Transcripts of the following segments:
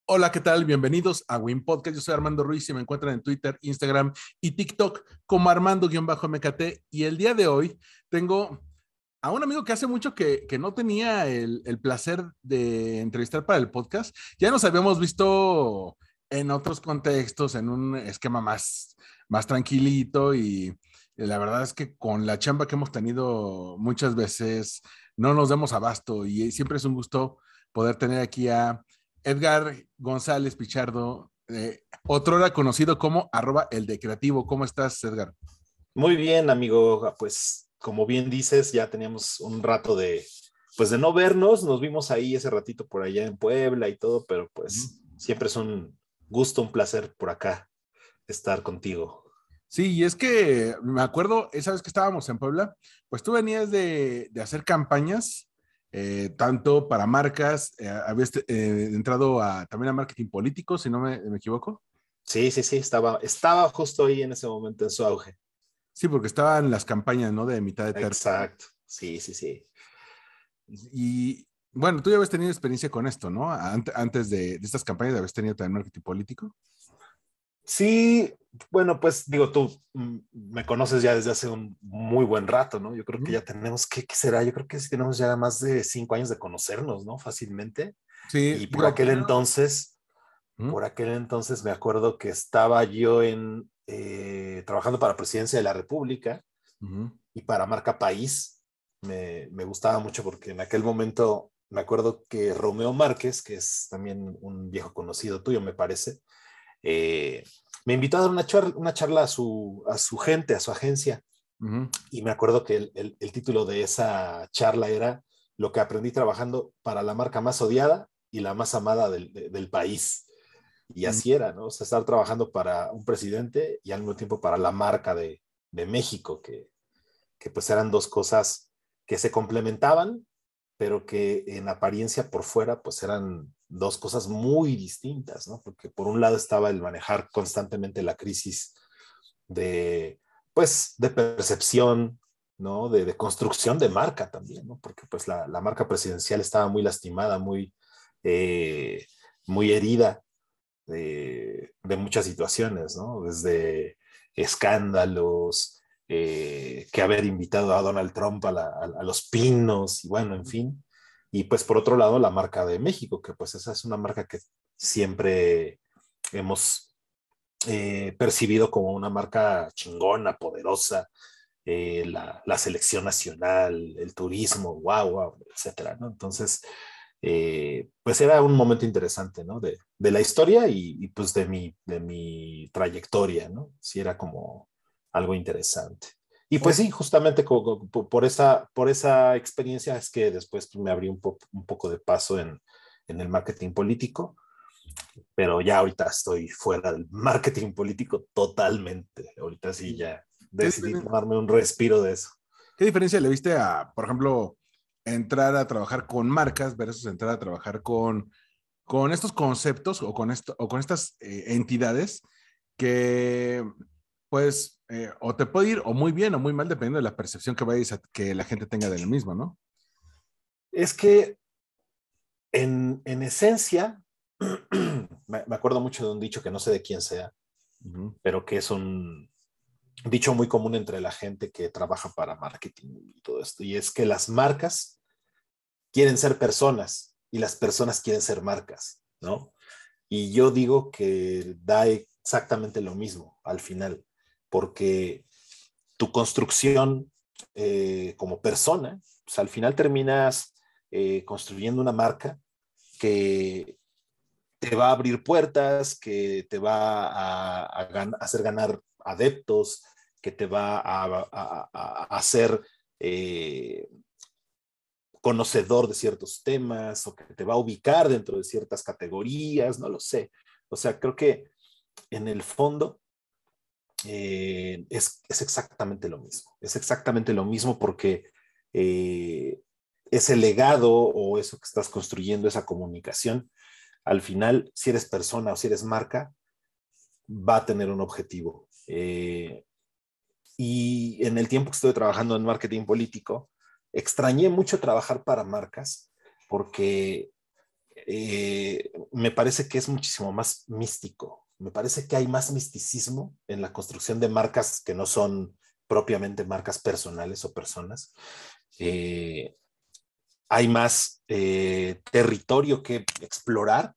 Hola, ¿qué tal? Bienvenidos a Win Podcast. Yo soy Armando Ruiz y me encuentran en Twitter, Instagram y TikTok como Armando-MKT. Y el día de hoy tengo a un amigo que hace mucho que no tenía el placer de entrevistar para el podcast. Ya nos habíamos visto en otros contextos, en un esquema más tranquilito y la verdad es que con la chamba que hemos tenido muchas veces no nos damos abasto y siempre es un gusto poder tener aquí a Edgar González Pichardo, otrora conocido como @eldecreativo. ¿Cómo estás, Edgar? Muy bien, amigo. Pues como bien dices, ya teníamos un rato pues de no vernos. Nos vimos ahí ese ratito por allá en Puebla y todo, pero pues siempre es un gusto, un placer por acá estar contigo. Sí, y es que me acuerdo, esa vez que estábamos en Puebla, pues tú venías de hacer campañas, tanto para marcas, habías entrado también a marketing político, si no me equivoco. Sí, sí, sí, estaba justo ahí en ese momento en su auge. Sí, porque estaban las campañas, ¿no? De mitad de término. Exacto. Sí, sí, sí. Y bueno, tú ya habías tenido experiencia con esto, ¿no? Antes de estas campañas habías tenido también marketing político. Sí, bueno, pues digo, tú me conoces ya desde hace un muy buen rato, ¿no? Yo creo que Ujú. ya tenemos, ¿qué será? Yo creo que sí tenemos ya más de 5 años de conocernos, ¿no? Fácilmente. Sí, Y digo, primero. Ujú. por aquel entonces me acuerdo que estaba yo trabajando para la Presidencia de la República Ujú. y para Marca País. Me gustaba mucho porque en aquel momento me acuerdo que Romeo Márquez, que es también un viejo conocido tuyo, me parece, eh, me invitó a dar una charla a su gente, a su agencia. Ujú. Y me acuerdo que el título de esa charla era Lo que aprendí trabajando para la marca más odiada y la más amada del país. Y Ujú. así era, ¿no? O sea, estar trabajando para un presidente y al mismo tiempo para la marca de México, que pues eran dos cosas que se complementaban, pero que en apariencia por fuera pues eran dos cosas muy distintas, ¿no? Porque por un lado estaba el manejar constantemente la crisis de, pues, de percepción, ¿no? De construcción de marca también, ¿no? Porque pues la marca presidencial estaba muy lastimada, eh, muy herida de muchas situaciones, ¿no? Desde escándalos, que haber invitado a Donald Trump a Los Pinos, y bueno, en fin. Y pues por otro lado, la marca de México, que pues esa es una marca que siempre hemos percibido como una marca chingona, poderosa, la selección nacional, el turismo, wow, wow, etcétera, ¿no? Entonces, pues era un momento interesante, ¿no? De la historia pues de mi trayectoria, ¿no? Sí, era como algo interesante. Y pues Oye, sí, justamente por esa experiencia es que después pues, me abrí un poco de paso en el marketing político, pero ya ahorita estoy fuera del marketing político totalmente. Ahorita sí ya ¿qué decidí diferencia, tomarme un respiro de eso. qué diferencia le viste a, por ejemplo, entrar a trabajar con marcas versus entrar a trabajar con estos conceptos o o con estas entidades que, pues, o te puede ir o muy bien o muy mal dependiendo de la percepción que la gente tenga del mismo, ¿no? Es que en esencia, me acuerdo mucho de un dicho que no sé de quién sea, Ujú. pero que es un dicho muy común entre la gente que trabaja para marketing y todo esto, y es que las marcas quieren ser personas y las personas quieren ser marcas, ¿no? Y yo digo que da exactamente lo mismo al final, porque tu construcción como persona, pues al final terminas construyendo una marca que te va a abrir puertas, que te va a hacer ganar adeptos, que te va a hacer eh, conocedor de ciertos temas o que te va a ubicar dentro de ciertas categorías, no lo sé. O sea, creo que en el fondo es exactamente lo mismo. Es exactamente lo mismo porque eh, ese legado o eso que estás construyendo, esa comunicación, al final, si eres persona o si eres marca, va a tener un objetivo. Y en el tiempo que estuve trabajando en marketing político, extrañé mucho trabajar para marcas porque me parece que es muchísimo más místico. Me parece que hay más misticismo en la construcción de marcas que no son propiamente marcas personales o personas. Eh, Hay más territorio que explorar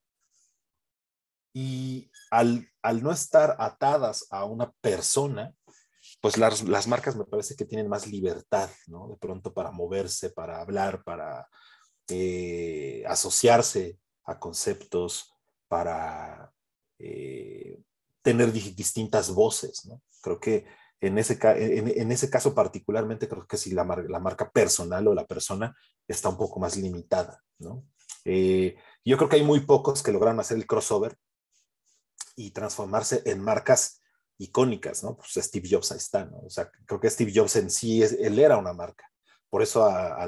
y al no estar atadas a una persona, pues las marcas me parece que tienen más libertad, ¿no? De pronto para moverse, para hablar, para asociarse a conceptos, para tener distintas voces, ¿no? Creo que en ese caso particularmente, creo que sí la marca personal o la persona está un poco más limitada, ¿no? Yo creo que hay muy pocos que lograron hacer el crossover y transformarse en marcas icónicas, ¿no? Pues Steve Jobs ahí está, ¿no? O sea, creo que Steve Jobs en sí, él era una marca. Por eso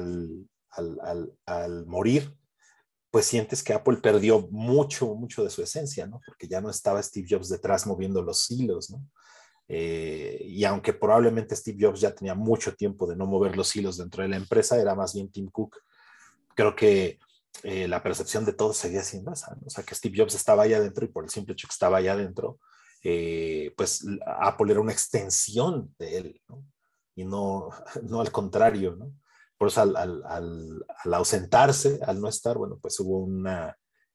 al morir, pues sientes que Apple perdió mucho, mucho de su esencia, ¿no? Porque ya no estaba Steve Jobs detrás moviendo los hilos, ¿no? Y aunque probablemente Steve Jobs ya tenía mucho tiempo de no mover los hilos dentro de la empresa, era más bien Tim Cook. Creo que la percepción de todos seguía siendo esa, ¿no? O sea, que Steve Jobs estaba allá adentro y por el simple hecho que estaba allá adentro, pues Apple era una extensión de él, ¿no? Y no, no al contrario, ¿no? Por eso al ausentarse, al no estar, bueno, pues hubo una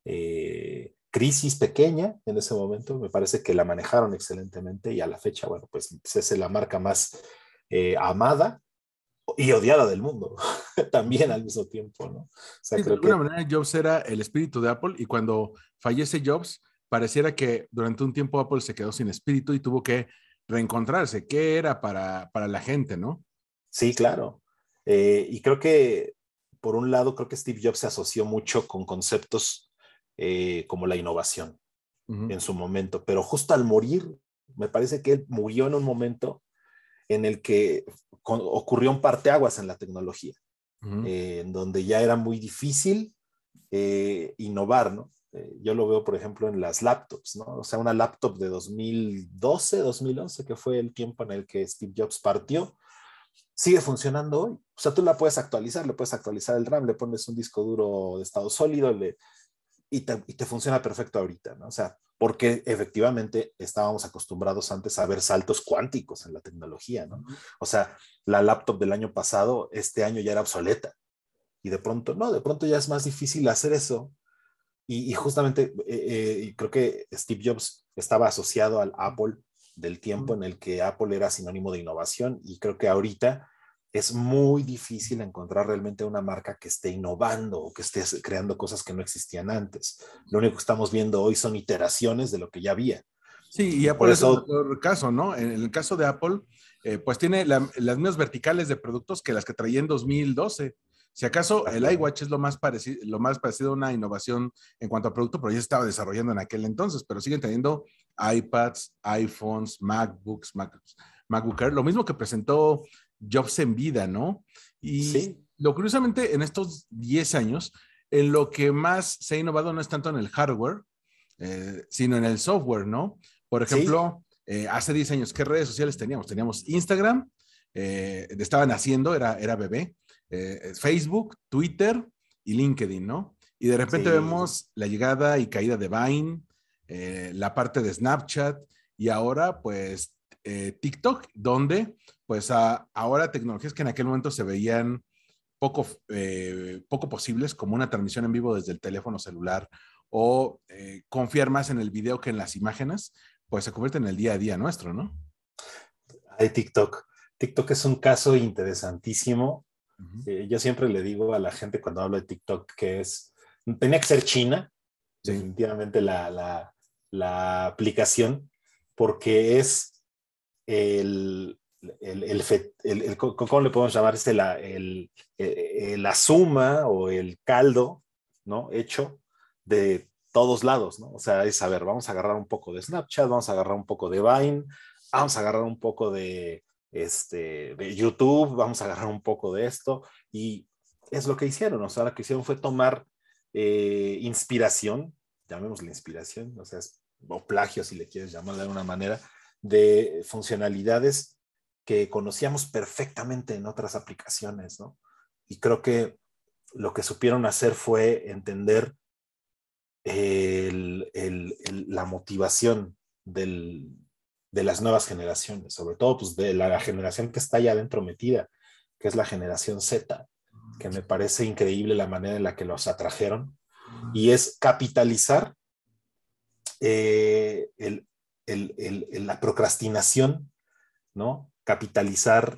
crisis pequeña en ese momento. Me parece que la manejaron excelentemente y a la fecha, bueno, pues es la marca más amada y odiada del mundo, también al mismo tiempo, ¿no? O sea, Sí, de creo alguna que manera Jobs era el espíritu de Apple y cuando fallece Jobs, pareciera que durante un tiempo Apple se quedó sin espíritu y tuvo que reencontrarse. ¿Qué era para la gente, no? sí, claro. Y creo que, por un lado, creo que Steve Jobs se asoció mucho con conceptos como la innovación Ujú, en su momento, pero justo al morir, me parece que él murió en un momento en el que ocurrió un parteaguas en la tecnología, ujú, en donde ya era muy difícil innovar, ¿no? Yo lo veo, por ejemplo, en las laptops, ¿no? O sea, una laptop de 2012, 2011, que fue el tiempo en el que Steve Jobs partió, sigue funcionando hoy. O sea, tú la puedes actualizar, le puedes actualizar el RAM, le pones un disco duro de estado sólido y te funciona perfecto ahorita, ¿no? O sea, porque efectivamente estábamos acostumbrados antes a ver saltos cuánticos en la tecnología, ¿no? ujú. O sea, la laptop del año pasado, este año ya era obsoleta. Y de pronto, no, de pronto ya es más difícil hacer eso. Y justamente creo que Steve Jobs estaba asociado al Apple del tiempo en el que Apple era sinónimo de innovación y creo que ahorita es muy difícil encontrar realmente una marca que esté innovando o que esté creando cosas que no existían antes. Lo único que estamos viendo hoy son iteraciones de lo que ya había. Sí, y Y por Apple es el eso, mejor caso, ¿no? En el caso de Apple, pues tiene las mismas verticales de productos que las que traía en 2012. Si acaso el iWatch es lo más parecido a una innovación en cuanto a producto, pero ya se estaba desarrollando en aquel entonces, pero siguen teniendo iPads, iPhones, MacBook Air, lo mismo que presentó Jobs en vida, ¿no? Y sí, lo curiosamente, en estos 10 años, en lo que más se ha innovado no es tanto en el hardware, sino en el software, ¿no? Por sí, ejemplo, hace 10 años, ¿qué redes sociales teníamos? Teníamos Instagram, estaba naciendo, era bebé, Facebook, Twitter y LinkedIn, ¿no? Y de repente sí, vemos la llegada y caída de Vine, la parte de Snapchat y ahora pues TikTok, donde pues ahora tecnologías que en aquel momento se veían poco posibles, como una transmisión en vivo desde el teléfono celular o confiar más en el video que en las imágenes, pues se convierte en el día a día nuestro, ¿no? hay TikTok. TikTok es un caso interesantísimo. Uh -huh. Yo siempre le digo a la gente cuando hablo de TikTok que tenía que ser China, Sí, definitivamente la aplicación, porque es ¿cómo le podemos llamar? La suma o el caldo, ¿no? Hecho de todos lados, ¿no? O sea, es, a ver, vamos a agarrar un poco de Snapchat, vamos a agarrar un poco de Vine, vamos a agarrar un poco de YouTube, vamos a agarrar un poco de esto, y es lo que hicieron, o sea, lo que hicieron fue tomar inspiración, llamémosle inspiración, o sea, o plagio si le quieres llamar de alguna manera, de funcionalidades que conocíamos perfectamente en otras aplicaciones, ¿no? Y creo que lo que supieron hacer fue entender la motivación de las nuevas generaciones, sobre todo pues, de la generación que está ya adentro metida, que es la generación Z, que me parece increíble la manera en la que los atrajeron, y es capitalizar eh, el, la procrastinación, ¿no? Capitalizar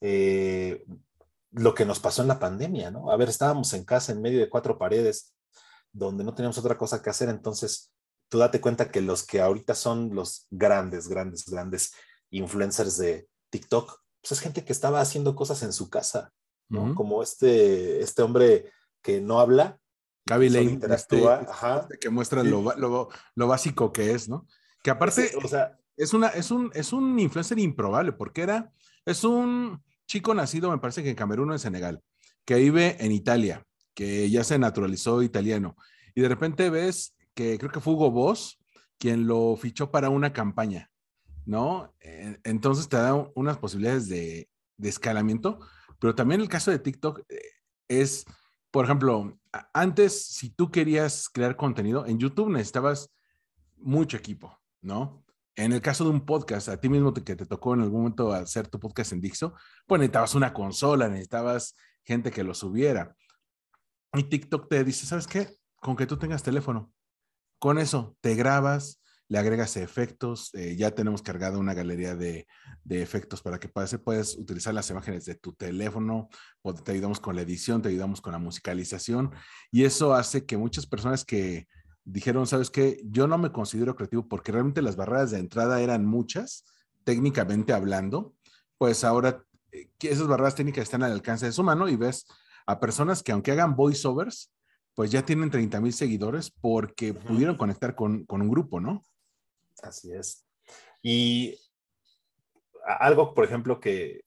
lo que nos pasó en la pandemia, ¿no? A ver, estábamos en casa en medio de cuatro paredes, donde no teníamos otra cosa que hacer, entonces tú date cuenta que los que ahorita son los grandes, grandes, grandes influencers de TikTok, pues es gente que estaba haciendo cosas en su casa, ¿no? Como este hombre que no habla y Gaby que solo Lane, interactúa, ajá. que muestra Sí, lo básico que es, ¿no? Que ese, aparte o sea, es un influencer improbable, porque es un chico nacido, me parece que en Camerún o en Senegal, que vive en Italia, que ya se naturalizó italiano. Y de repente ves que creo que fue Hugo Boss quien lo fichó para una campaña, ¿no? Entonces te da unas posibilidades de escalamiento, pero también el caso de TikTok es, por ejemplo, antes, si tú querías crear contenido, en YouTube necesitabas mucho equipo, ¿no? En el caso de un podcast, a ti mismo que te tocó en algún momento hacer tu podcast en Dixo, pues necesitabas una consola, necesitabas gente que lo subiera. Y TikTok te dice, ¿sabes qué? Con que tú tengas teléfono, con eso te grabas, le agregas efectos, ya tenemos cargada una galería de efectos para que puedes utilizar las imágenes de tu teléfono, te ayudamos con la edición, te ayudamos con la musicalización, y eso hace que muchas personas que dijeron, ¿sabes qué? Yo no me considero creativo porque realmente las barreras de entrada eran muchas, técnicamente hablando, pues ahora que esas barreras técnicas están al alcance de su mano y ves a personas que aunque hagan voiceovers, pues ya tienen 30,000 seguidores porque pudieron conectar con un grupo, ¿no? así es. Y algo, por ejemplo, que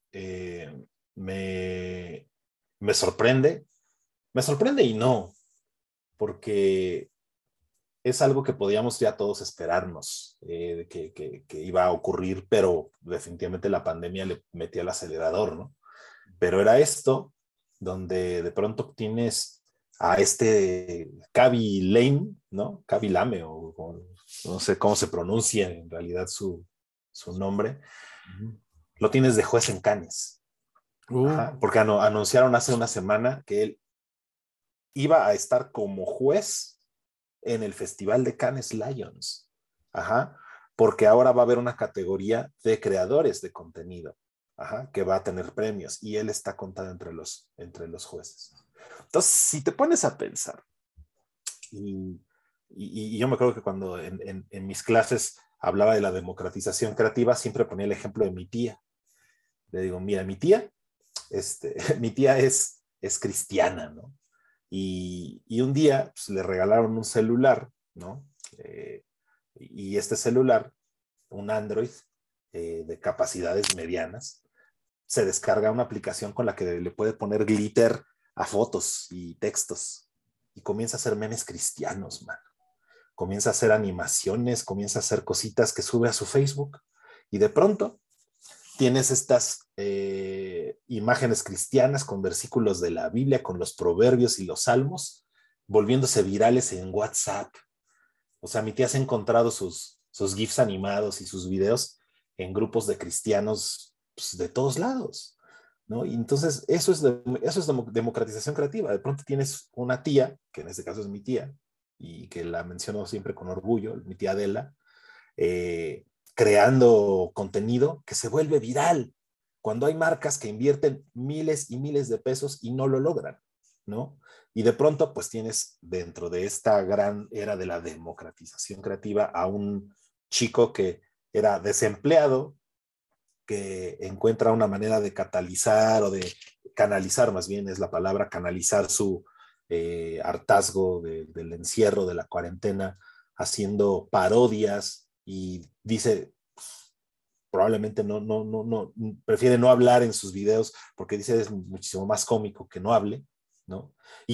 me sorprende y no, porque es algo que podíamos ya todos esperarnos que iba a ocurrir, pero definitivamente la pandemia le metía el acelerador, ¿no? Pero era esto, donde de pronto tienes a este Kaby Lame, ¿no? Kaby Lame, o no sé cómo se pronuncia en realidad su nombre, lo tienes de juez en Cannes. Ajá, porque anunciaron hace una semana que él iba a estar como juez en el Festival de Cannes Lions. Ajá, porque ahora va a haber una categoría de creadores de contenido, ajá, que va a tener premios y él está contado entre los jueces. Entonces, si te pones a pensar, y, y yo me acuerdo que cuando en mis clases hablaba de la democratización creativa, siempre ponía el ejemplo de mi tía. Le digo, mira, mi tía, mi tía es cristiana, ¿no? Y un día pues, le regalaron un celular, ¿no? Y este celular, un Android de capacidades medianas, se descarga una aplicación con la que le puede poner glitter a fotos y textos y comienza a hacer memes cristianos, man. Comienza a hacer animaciones, comienza a hacer cositas que sube a su Facebook y de pronto tienes estas imágenes cristianas con versículos de la Biblia, con los proverbios y los salmos, volviéndose virales en WhatsApp. O sea, mi tía se ha encontrado sus GIFs animados y sus videos en grupos de cristianos pues, de todos lados, ¿no? Y entonces eso es democratización creativa. De pronto tienes una tía, que en este caso es mi tía, y que la menciono siempre con orgullo, mi tía Adela, eh, creando contenido que se vuelve viral, cuando hay marcas que invierten miles y miles de pesos y no lo logran, ¿no? Y de pronto, pues tienes dentro de esta gran era de la democratización creativa a un chico que era desempleado, que encuentra una manera de catalizar o de canalizar, más bien es la palabra, canalizar su hartazgo del encierro, de la cuarentena, haciendo parodias y dice, probablemente no, prefiere no hablar en sus videos porque dice es muchísimo más cómico que no hable, ¿no?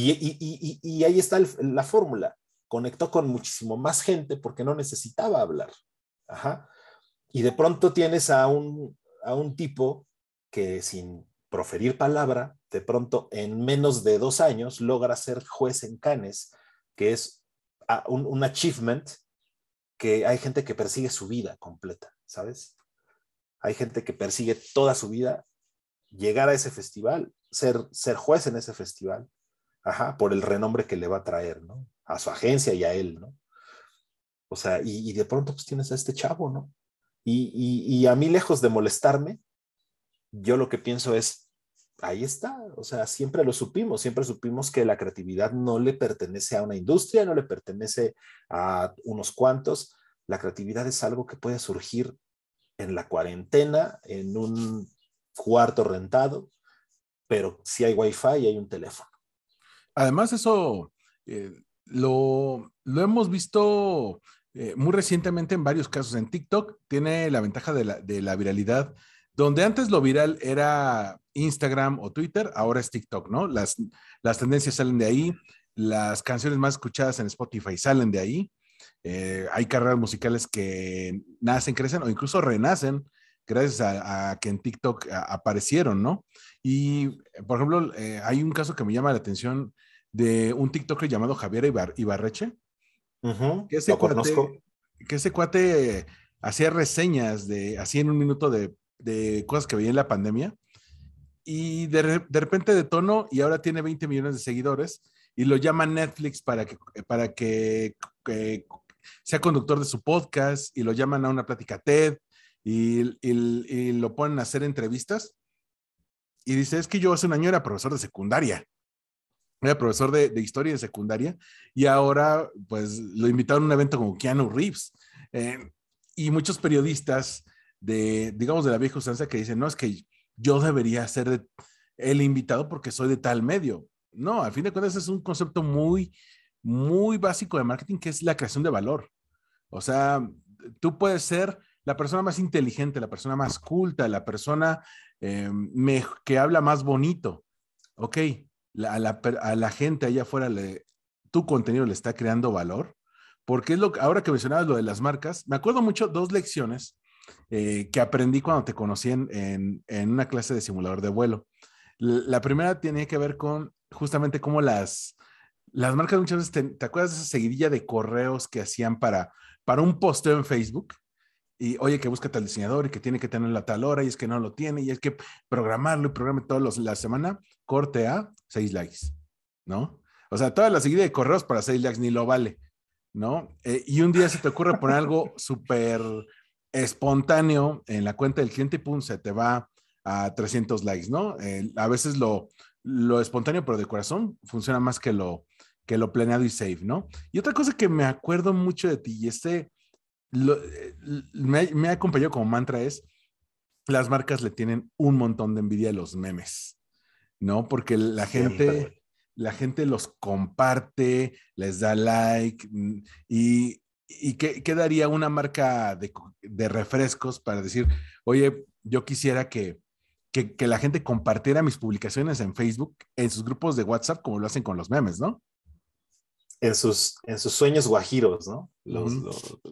Y ahí está la fórmula. Conectó con muchísimo más gente porque no necesitaba hablar. Ajá. Y de pronto tienes a un tipo que sin proferir palabra, de pronto en menos de 2 años logra ser juez en Cannes, que es un achievement que hay gente que persigue su vida completa, ¿sabes? Hay gente que persigue toda su vida llegar a ese festival, ser juez en ese festival, por el renombre que le va a traer, ¿no? A su agencia y a él, ¿no? O sea, y de pronto pues tienes a este chavo, ¿no? Y a mí, lejos de molestarme, yo lo que pienso es, ahí está, o sea, siempre supimos que la creatividad no le pertenece a una industria, no le pertenece a unos cuantos, la creatividad es algo que puede surgir en la cuarentena, en un cuarto rentado, pero si hay wifi y hay un teléfono. Además, eso lo hemos visto muy recientemente en varios casos. En TikTok tiene la ventaja de la viralidad, donde antes lo viral era Instagram o Twitter, ahora es TikTok, ¿no? Las tendencias salen de ahí, las canciones más escuchadas en Spotify salen de ahí. Hay carreras musicales que nacen, crecen o incluso renacen gracias a que en TikTok aparecieron, ¿no? Y, por ejemplo, hay un caso que me llama la atención de un TikToker llamado Javier Ibarreche, que ese Lo conozco. cuate hacía reseñas así en un minuto de cosas que veía en la pandemia y de repente detonó y ahora tiene 20 millones de seguidores y lo llama Netflix para que sea conductor de su podcast y lo llaman a una plática TED y lo ponen a hacer entrevistas y dice, es que yo hace un año era profesor de secundaria. Era profesor de historia de secundaria y ahora pues lo invitaron a un evento como Keanu Reeves. Y muchos periodistas digamos, de la vieja usanza que dicen, no, es que yo debería ser el invitado porque soy de tal medio. No, al fin de cuentas es un concepto muy, muy básico de marketing que es la creación de valor. O sea, tú puedes ser la persona más inteligente, la persona más culta, la persona que habla más bonito. Ok, a la gente allá afuera tu contenido le está creando valor, porque ahora que mencionabas lo de las marcas, me acuerdo mucho dos lecciones que aprendí cuando te conocí en una clase de simulador de vuelo. La primera tiene que ver con justamente cómo las marcas muchas veces, ¿te acuerdas de esa seguidilla de correos que hacían para un posteo en Facebook? Y oye, que busca tal diseñador y que tiene que tenerlo a tal hora y es que no lo tiene y es que programarlo y programe todos la semana, corte a 6 likes, ¿no? O sea, toda la seguida de correos para 6 likes ni lo vale, ¿no? Y un día se te ocurre poner algo súper espontáneo en la cuenta del cliente y pum, se te va a 300 likes, ¿no? A veces lo espontáneo pero de corazón funciona más que lo planeado y safe, ¿no? Y otra cosa que me acuerdo mucho de ti y lo, me ha acompañado como mantra es, las marcas le tienen un montón de envidia a los memes, ¿no? Porque Siempre. la gente los comparte, les da like y ¿qué daría una marca de refrescos para decir, oye, yo quisiera que la gente compartiera mis publicaciones en Facebook, en sus grupos de WhatsApp, como lo hacen con los memes, ¿no? En sus sueños guajiros, ¿no? Ujú.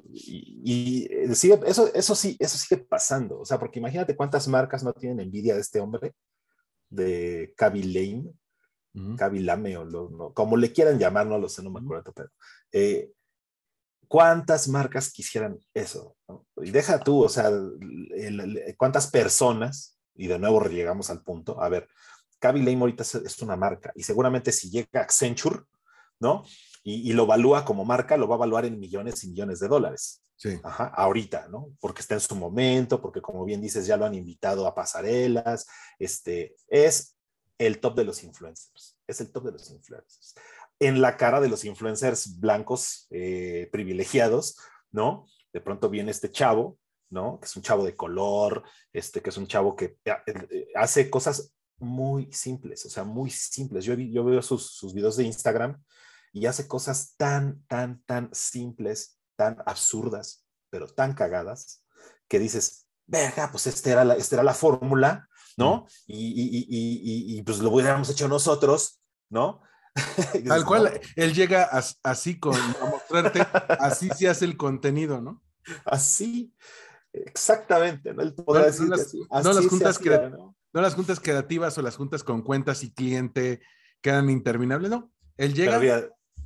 Eso sigue pasando, o sea, porque imagínate cuántas marcas no tienen envidia de este hombre, de Kaby Lame, Ujú. Kaby Lame, o no, como le quieran llamar, no lo sé, no me Ujú. acuerdo, pero ¿cuántas marcas quisieran eso? ¿No? Y deja tú, o sea, ¿cuántas personas? Y de nuevo llegamos al punto, a ver, Kaby Lame ahorita es una marca, y seguramente si llega Accenture, ¿no? Y lo evalúa como marca, lo va a evaluar en millones y millones de dólares. Sí. Ahorita, ¿no? Porque está en su momento, porque como bien dices, ya lo han invitado a pasarelas, es el top de los influencers, es el top de los influencers. En la cara de los influencers blancos privilegiados, ¿no? De pronto viene este chavo, ¿no? Que es un chavo de color, que es un chavo que hace cosas muy simples, o sea, muy simples. Yo veo sus videos de Instagram y hace cosas tan, tan, tan simples, tan absurdas, pero tan cagadas, que dices, verga, pues esta era la fórmula, Mm. ¿no? Y pues lo hubiéramos hecho nosotros, ¿no? Y Tal dices, cual, no, él llega así a mostrarte, así se hace el contenido, ¿no? así, exactamente, ¿no? Él No, podrá decir que así, no las así se hacía, ¿no? no las juntas creativas o las juntas con cuentas y cliente quedan interminables, no. Él Pero llega, mira,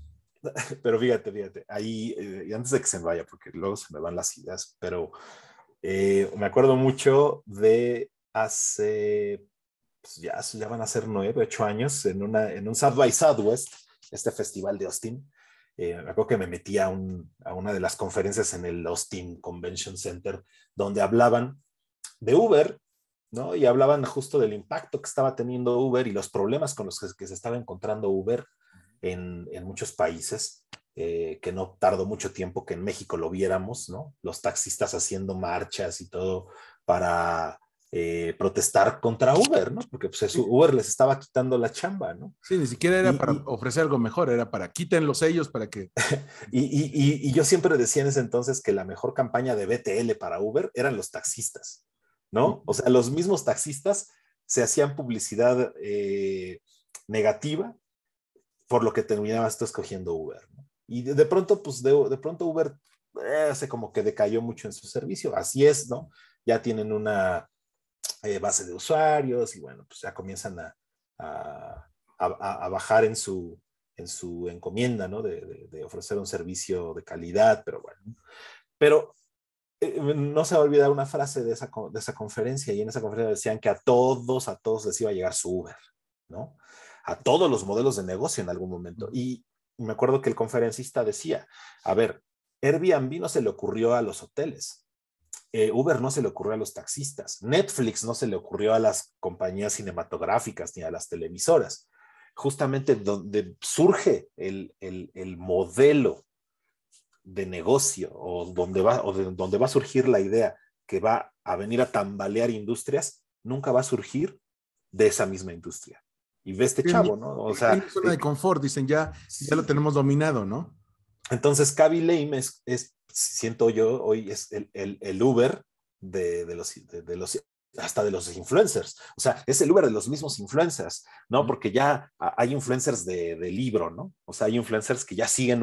Pero fíjate, ahí, y antes de que se me vaya, porque luego se me van las ideas, pero me acuerdo mucho de hace, pues ya van a ser 9, 8 años, en un South by Southwest, este festival de Austin. Me acuerdo que me metí a una de las conferencias en el Austin Convention Center, donde hablaban de Uber, ¿no? Y hablaban justo del impacto que estaba teniendo Uber y los problemas con los que se estaba encontrando Uber en muchos países, que no tardó mucho tiempo que en México lo viéramos, ¿no? Los taxistas haciendo marchas y todo para protestar contra Uber, ¿no? Porque pues, Uber les estaba quitando la chamba, ¿no? Sí, ni siquiera era para Y, ofrecer algo mejor, era para quiten los sellos para que... y yo siempre decía en ese entonces que la mejor campaña de BTL para Uber eran los taxistas, ¿no? O sea, los mismos taxistas se hacían publicidad negativa por lo que terminabas tú escogiendo Uber, ¿no? Y de pronto, pues de pronto Uber se como que decayó mucho en su servicio. Así es, ¿no? Ya tienen una base de usuarios y bueno, pues ya comienzan a bajar en su encomienda, ¿no? De ofrecer un servicio de calidad, pero bueno. Pero no se va a olvidar una frase de esa conferencia, y en esa conferencia decían que a todos les iba a llegar su Uber, ¿no? A todos los modelos de negocio en algún momento. Y me acuerdo que el conferencista decía, a ver, Airbnb no se le ocurrió a los hoteles, Uber no se le ocurrió a los taxistas, Netflix no se le ocurrió a las compañías cinematográficas ni a las televisoras. Justamente donde surge el modelo de negocio, donde va a surgir la idea que va a venir a tambalear industrias, nunca va a surgir de esa misma industria. Y ve este chavo, ¿no? O sea, zona de confort, dicen, ya lo sí. tenemos dominado, ¿no? Entonces, Kaby Lame siento yo, hoy es el Uber de los hasta de los influencers. O sea, es el Uber de los mismos influencers, ¿no? Porque ya hay influencers de libro, ¿no? O sea, hay influencers que ya siguen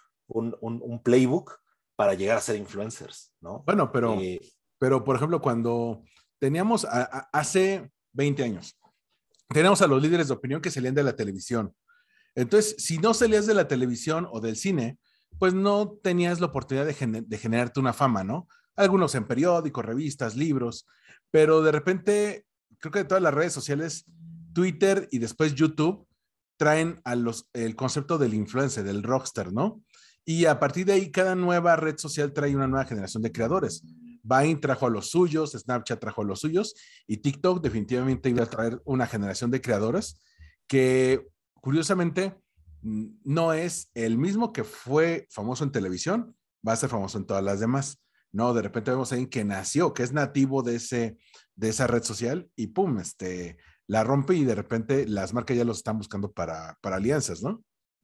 un playbook para llegar a ser influencers, ¿no? Bueno, pero por ejemplo, cuando teníamos hace 20 años, teníamos a los líderes de opinión que salían de la televisión. Entonces, si no salías de la televisión o del cine, pues no tenías la oportunidad de generarte una fama, ¿no? Algunos en periódicos, revistas, libros, pero de repente, creo que de todas las redes sociales, Twitter y después YouTube traen el concepto del influencer, del rockstar, ¿no? Y a partir de ahí, cada nueva red social trae una nueva generación de creadores. Vine trajo a los suyos, Snapchat trajo a los suyos, y TikTok definitivamente iba a traer una generación de creadores que, curiosamente, no es el mismo que fue famoso en televisión, va a ser famoso en todas las demás. No, de repente vemos a alguien que nació, que es nativo de esa red social y pum, la rompe, y de repente las marcas ya los están buscando para alianzas, ¿no?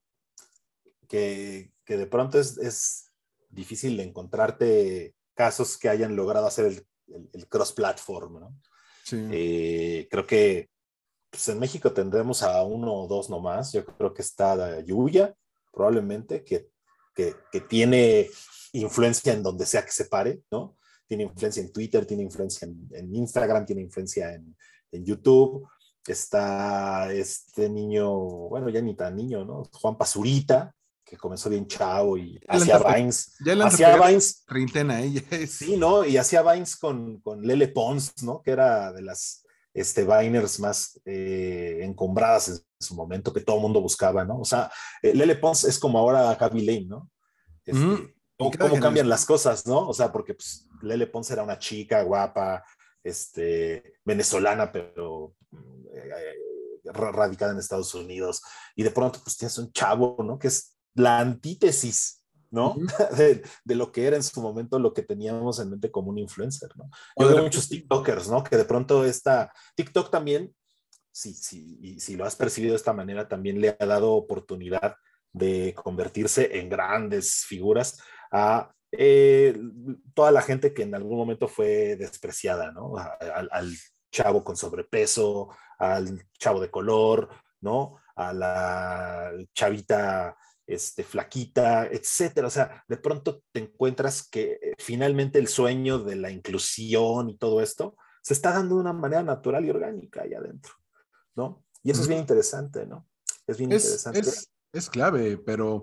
Que de pronto es difícil de encontrarte casos que hayan logrado hacer el cross-platform, ¿no? Sí. Creo que pues en México tendremos a uno o dos nomás. Yo creo que está Yuya, probablemente, que tiene influencia en donde sea que se pare, ¿no? Tiene influencia en Twitter, tiene influencia en Instagram, tiene influencia en YouTube. Está este niño, bueno, ya ni tan niño, ¿no? Juan Pazurita, que comenzó bien chavo y Ya le anda hacía pegando Vines, treintena, ella sí, es. ¿no? Y hacía Vines con Lele Pons, ¿no? Que era de las Viners más encumbradas en su momento, que todo el mundo buscaba, ¿no? O sea, Lele Pons es como ahora Gaby Lane, ¿no? Y cada ¿Cómo cambian las generación. cosas, ¿no? O sea, porque pues, Lele Pons era una chica guapa, venezolana, pero radicada en Estados Unidos, y de pronto pues tienes un chavo, ¿no? Que es la antítesis, ¿no? Ujú. de lo que era en su momento lo que teníamos en mente como un influencer, ¿no? O Yo de veo repente, muchos TikTokers, ¿no? Que de pronto TikTok también, y si lo has percibido de esta manera, también le ha dado oportunidad de convertirse en grandes figuras a toda la gente que en algún momento fue despreciada, ¿no? Al chavo con sobrepeso, al chavo de color, ¿no? A la chavita flaquita, etcétera. O sea, de pronto te encuentras que finalmente el sueño de la inclusión y todo esto se está dando de una manera natural y orgánica ahí adentro, ¿no? Y eso es bien ujú, interesante, ¿no? Es bien interesante. es clave, pero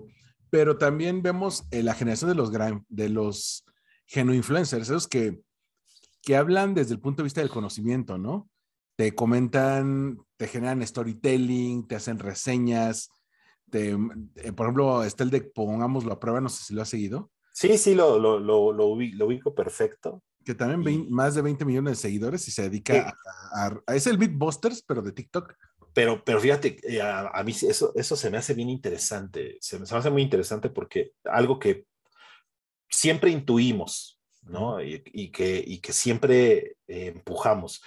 pero también vemos la generación de los genoinfluencers, esos que hablan desde el punto de vista del conocimiento, ¿no? Te comentan, te generan storytelling, te hacen reseñas, por ejemplo, está el de Pongámoslo a prueba, no sé si lo has seguido, Sí, sí, lo ubico perfecto. que también Y, más de 20 millones de seguidores y se dedica eh, es el Mythbusters, pero de TikTok. pero fíjate, a mí eso se me hace bien interesante, se me hace muy interesante porque algo que siempre intuimos, Uh-huh. ¿no? Y que siempre empujamos.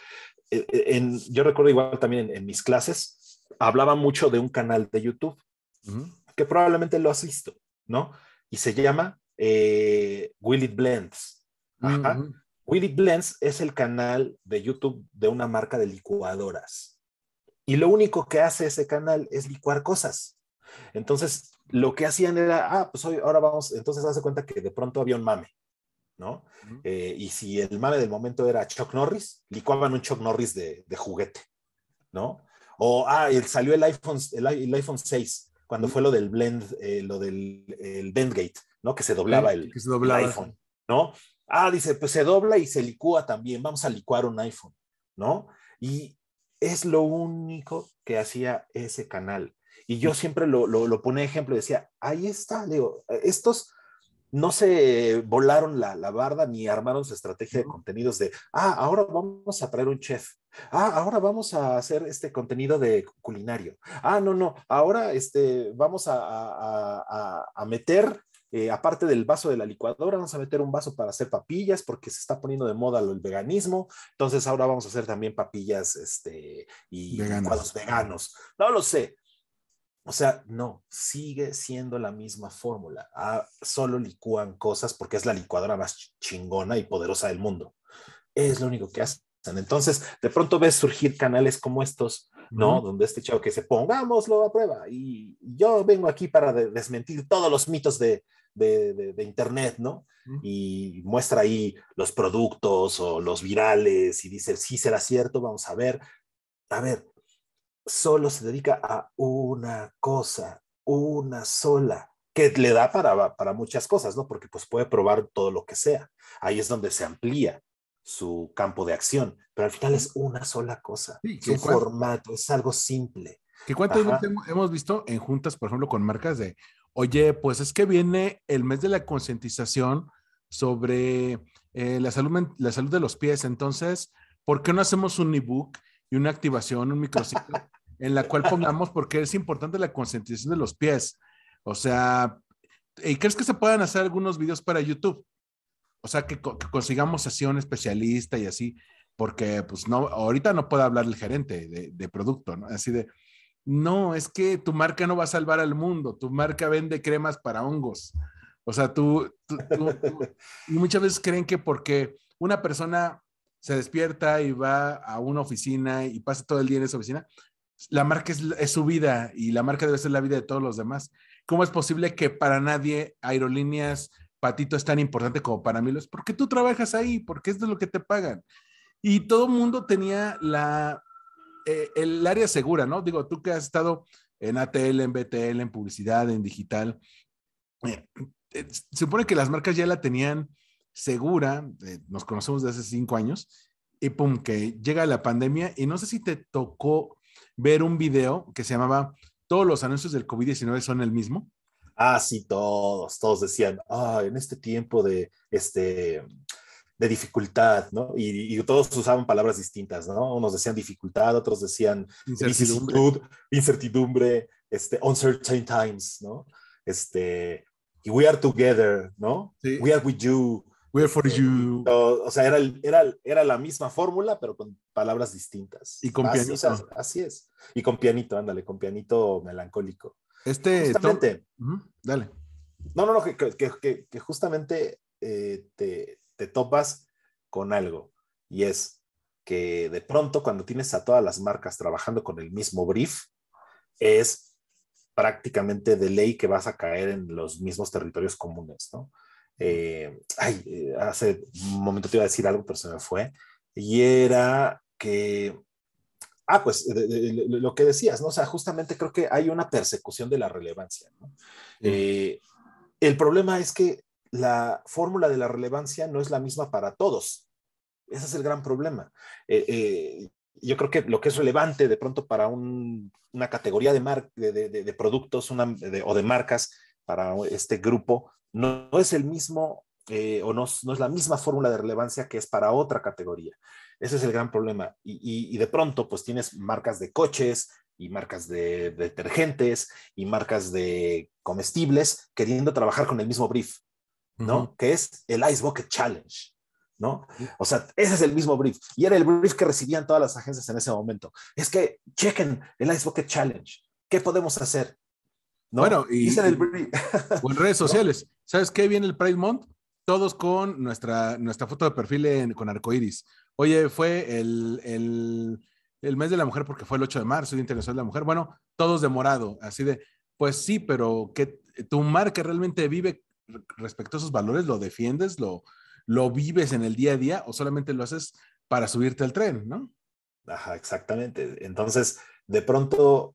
Yo recuerdo igual también en mis clases, hablaba mucho de un canal de YouTube Uh-huh. que probablemente lo has visto, ¿no? Y se llama Will It Blends. Ajá. Uh-huh. Will It Blends es el canal de YouTube de una marca de licuadoras. Y lo único que hace ese canal es licuar cosas. Entonces, lo que hacían era, pues hoy, ahora vamos, entonces hace cuenta que de pronto había un mame, ¿no? Uh-huh. Y si el mame del momento era Chuck Norris, licuaban un Chuck Norris de juguete, ¿no? O, salió el iPhone 6, cuando Uh-huh. fue lo del blend, lo del el Bendgate, ¿no? Que se doblaba Que se el doblaba. iPhone, ¿no? Dice, pues se dobla y se licúa también, vamos a licuar un iPhone, ¿no? Y es lo único que hacía ese canal. Y yo siempre lo ponía ejemplo y decía, ahí está, digo, estos no se volaron la barda ni armaron su estrategia de Uh-huh. contenidos de, ahora vamos a traer un chef. Ahora vamos a hacer este contenido de culinario. No, ahora vamos a meter, aparte del vaso de la licuadora, vamos a meter un vaso para hacer papillas porque se está poniendo de moda el veganismo. Entonces ahora vamos a hacer también papillas y Veganas. licuados veganos. No lo sé. O sea, no, sigue siendo la misma fórmula. Solo licúan cosas porque es la licuadora más chingona y poderosa del mundo. Es lo único que hacen. Entonces, de pronto ves surgir canales como estos, Uh-huh. ¿no? Donde este chavo que se pongámoslo a prueba. Y yo vengo aquí para desmentir todos los mitos de Internet, ¿no? Uh-huh. Y muestra ahí los productos o los virales y dice, sí será cierto, vamos a ver. A ver, solo se dedica a una cosa, una sola, que le da para muchas cosas, ¿no? Porque pues puede probar todo lo que sea. Ahí es donde se amplía su campo de acción, pero al final es una sola cosa, Sí, es un formato, es algo simple. que cuántas veces Ajá. hemos visto en juntas, por ejemplo, con marcas de, oye, pues es que viene el mes de la concientización sobre la salud de los pies, entonces, ¿por qué no hacemos un ebook y una activación, un microciclo, en la cual pongamos por qué es importante la concientización de los pies? O sea, ¿y crees que se puedan hacer algunos videos para YouTube? O sea, que consigamos sesión especialista y así, porque pues no, ahorita no puede hablar el gerente de producto, ¿no? Así de, no, es que tu marca no va a salvar al mundo, tu marca vende cremas para hongos. O sea, y muchas veces creen que porque una persona se despierta y va a una oficina y pasa todo el día en esa oficina, la marca es su vida y la marca debe ser la vida de todos los demás. ¿Cómo es posible que para nadie Aerolíneas Patito es tan importante como para mí? Porque tú trabajas ahí, porque es de lo que te pagan. Y todo el mundo tenía el área segura, ¿no? Digo, tú que has estado en ATL, en BTL, en publicidad, en digital, eh, se supone que las marcas ya la tenían segura, nos conocemos desde hace 5 años, y pum, que llega la pandemia, y no sé si te tocó ver un video que se llamaba Todos los anuncios del COVID-19 son el mismo. Sí, todos decían, en este tiempo de dificultad, ¿no? Y todos usaban palabras distintas, ¿no? Unos decían dificultad, otros decían Incertidumbre. vicisitud, incertidumbre, uncertain times, ¿no? Este, y we are together, ¿no? Sí, We are with you. we're for you. O sea, era la misma fórmula, pero con palabras Y distintas. con Así, o sea, pianito. así es. Y con pianito, ándale, con pianito melancólico. Tom, Justamente, dale. no, que justamente te topas con algo y es que de pronto cuando tienes a todas las marcas trabajando con el mismo brief, es prácticamente de ley que vas a caer en los mismos territorios comunes, ¿no? Hace un momento te iba a decir algo, pero se me fue, y era que Pues lo que decías, ¿no? O sea, justamente creo que hay una persecución de la relevancia, ¿no? Sí. El problema es que la fórmula de la relevancia no es la misma para todos. Ese es el gran problema. Yo creo que lo que es relevante de pronto para una categoría de productos o de marcas para este grupo no es el mismo o no es la misma fórmula de relevancia que es para otra categoría. Ese es el gran problema. Y de pronto pues tienes marcas de coches y marcas de detergentes y marcas de comestibles queriendo trabajar con el mismo brief, ¿no? Que es el Ice Bucket Challenge, ¿no? O sea, ese es el mismo brief. Y era el brief que recibían todas las agencias en ese momento. Es que chequen el Ice Bucket Challenge. ¿Qué podemos hacer? ¿No? Bueno, Y ese era el brief. o en redes ¿No? sociales. ¿Sabes qué viene el Pride Month? Todos con nuestra foto de perfil con arcoíris. Oye, fue el mes de la mujer porque fue el 8 de marzo, Día Internacional de la Mujer. Bueno, todos de morado, así de, pues sí, pero que tu marca realmente vive respecto a esos valores, lo defiendes, lo vives en el día a día o solamente lo haces para subirte al tren, ¿no? Ajá, exactamente. Entonces, de pronto,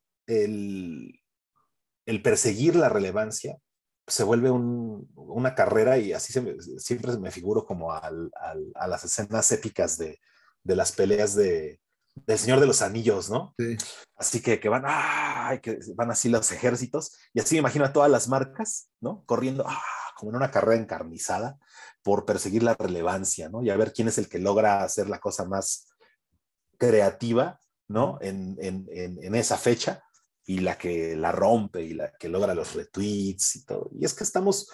el perseguir la relevancia se vuelve una carrera y así siempre me figuro como a las escenas épicas de las peleas del Señor de los Anillos, ¿no? Sí. Así que van, que van así los ejércitos y así me imagino a todas las marcas, ¿no? Corriendo, como en una carrera encarnizada por perseguir la relevancia, ¿no? Y a ver quién es el que logra hacer la cosa más creativa, ¿no? En esa fecha y la que la rompe y la que logra los retweets y todo. Y es que estamos,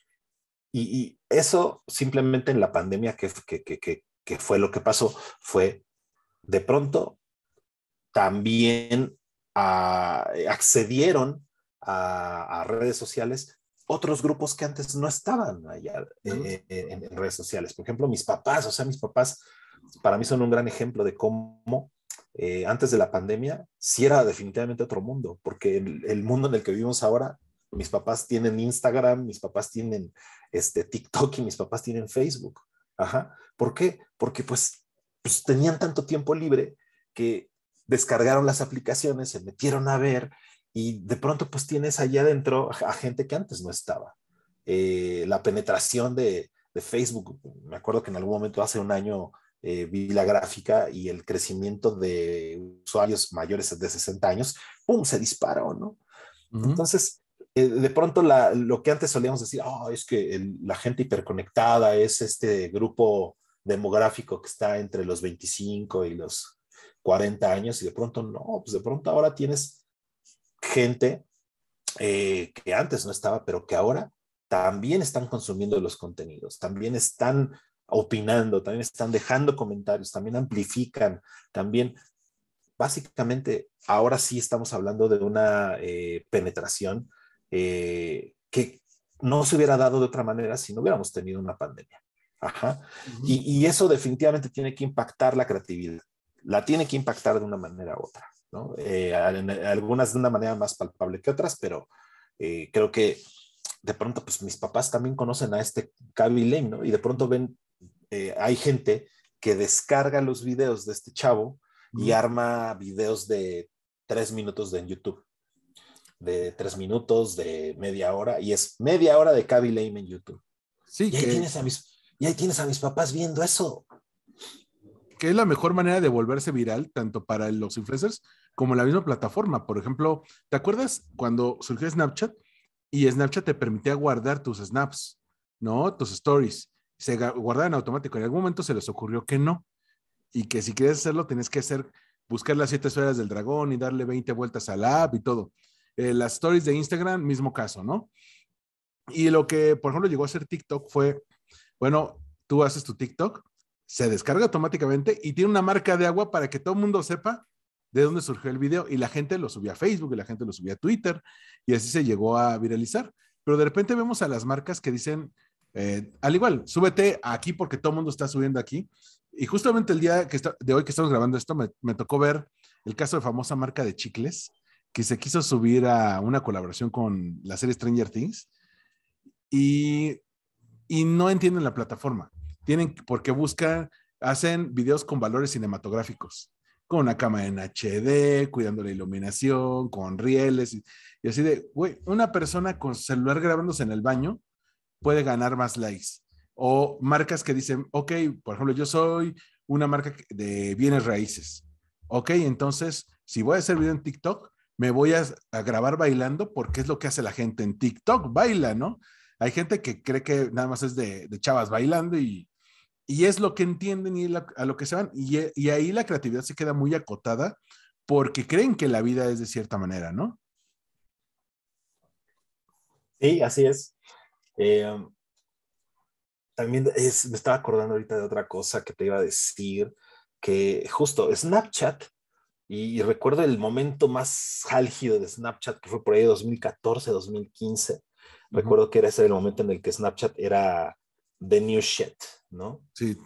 y eso simplemente en la pandemia que fue lo que pasó, fue de pronto también accedieron a redes sociales otros grupos que antes no estaban allá en redes sociales. Por ejemplo, mis papás, o sea, mis papás para mí son un gran ejemplo de cómo antes de la pandemia sí era definitivamente otro mundo, porque el mundo en el que vivimos ahora, mis papás tienen Instagram, mis papás tienen TikTok y mis papás tienen Facebook. Ajá. ¿Por qué? Porque pues tenían tanto tiempo libre que descargaron las aplicaciones, se metieron a ver y de pronto pues tienes allá adentro a gente que antes no estaba. La penetración de Facebook, me acuerdo que en algún momento hace un año vi la gráfica y el crecimiento de usuarios mayores de 60 años, ¡pum!, se disparó, ¿no? Entonces, de pronto lo que antes solíamos decir, es que la gente hiperconectada es este grupo demográfico que está entre los 25 y los 40 años y de pronto no, pues de pronto ahora tienes gente que antes no estaba, pero que ahora también están consumiendo los contenidos, también están opinando, también están dejando comentarios, también amplifican, también básicamente ahora sí estamos hablando de una penetración que no se hubiera dado de otra manera si no hubiéramos tenido una pandemia. Ajá. Y eso definitivamente tiene que impactar la creatividad. La tiene que impactar de una manera u otra, ¿no? Algunas de una manera más palpable que otras, pero creo que de pronto, pues mis papás también conocen a este Kaby Lame, ¿no? Y de pronto ven, hay gente que descarga los videos de este chavo y arma videos de 3 minutos en YouTube, de 3 minutos, de media hora, y es media hora de Kaby Lame en YouTube. Sí, Y ahí tienes a mis papás viendo eso. Que es la mejor manera de volverse viral, tanto para los influencers como la misma plataforma. Por ejemplo, ¿te acuerdas cuando surgió Snapchat y Snapchat te permitía guardar tus snaps, ¿no? Tus stories. Se guardaban automático. En algún momento se les ocurrió que no. Y que si quieres hacerlo, tenés que buscar las 7 esferas del dragón y darle 20 vueltas a la app y todo. Las stories de Instagram, mismo caso, ¿no? Y lo que, por ejemplo, llegó a ser TikTok fue, bueno, tú haces tu TikTok, se descarga automáticamente y tiene una marca de agua para que todo el mundo sepa de dónde surgió el video y la gente lo subía a Facebook y la gente lo subía a Twitter y así se llegó a viralizar. Pero de repente vemos a las marcas que dicen, al igual, súbete aquí porque todo el mundo está subiendo aquí. Y justamente el día de hoy que estamos grabando esto, me tocó ver el caso de famosa marca de chicles que se quiso subir a una colaboración con la serie Stranger Things y, y no entienden la plataforma. Tienen, porque hacen videos con valores cinematográficos. con una cámara en HD, cuidando la iluminación, con rieles, y así de, güey, una persona con celular grabándose en el baño puede ganar más likes. O marcas que dicen, ok, por ejemplo, yo soy una marca de bienes raíces. Ok, entonces, si voy a hacer video en TikTok, me voy a grabar bailando porque es lo que hace la gente en TikTok, baila, ¿no? Hay gente que cree que nada más es de chavas bailando y es lo que entienden y a lo que se van. Y ahí la creatividad se queda muy acotada porque creen que la vida es de cierta manera, ¿no? Sí, así es. Eh, También me estaba acordando ahorita de otra cosa que te iba a decir, que justo Snapchat, y recuerdo el momento más álgido de Snapchat, que fue por ahí 2014, 2015. Uh -huh. Recuerdo que era ese el momento en el que Snapchat era the new shit, ¿no? Sí,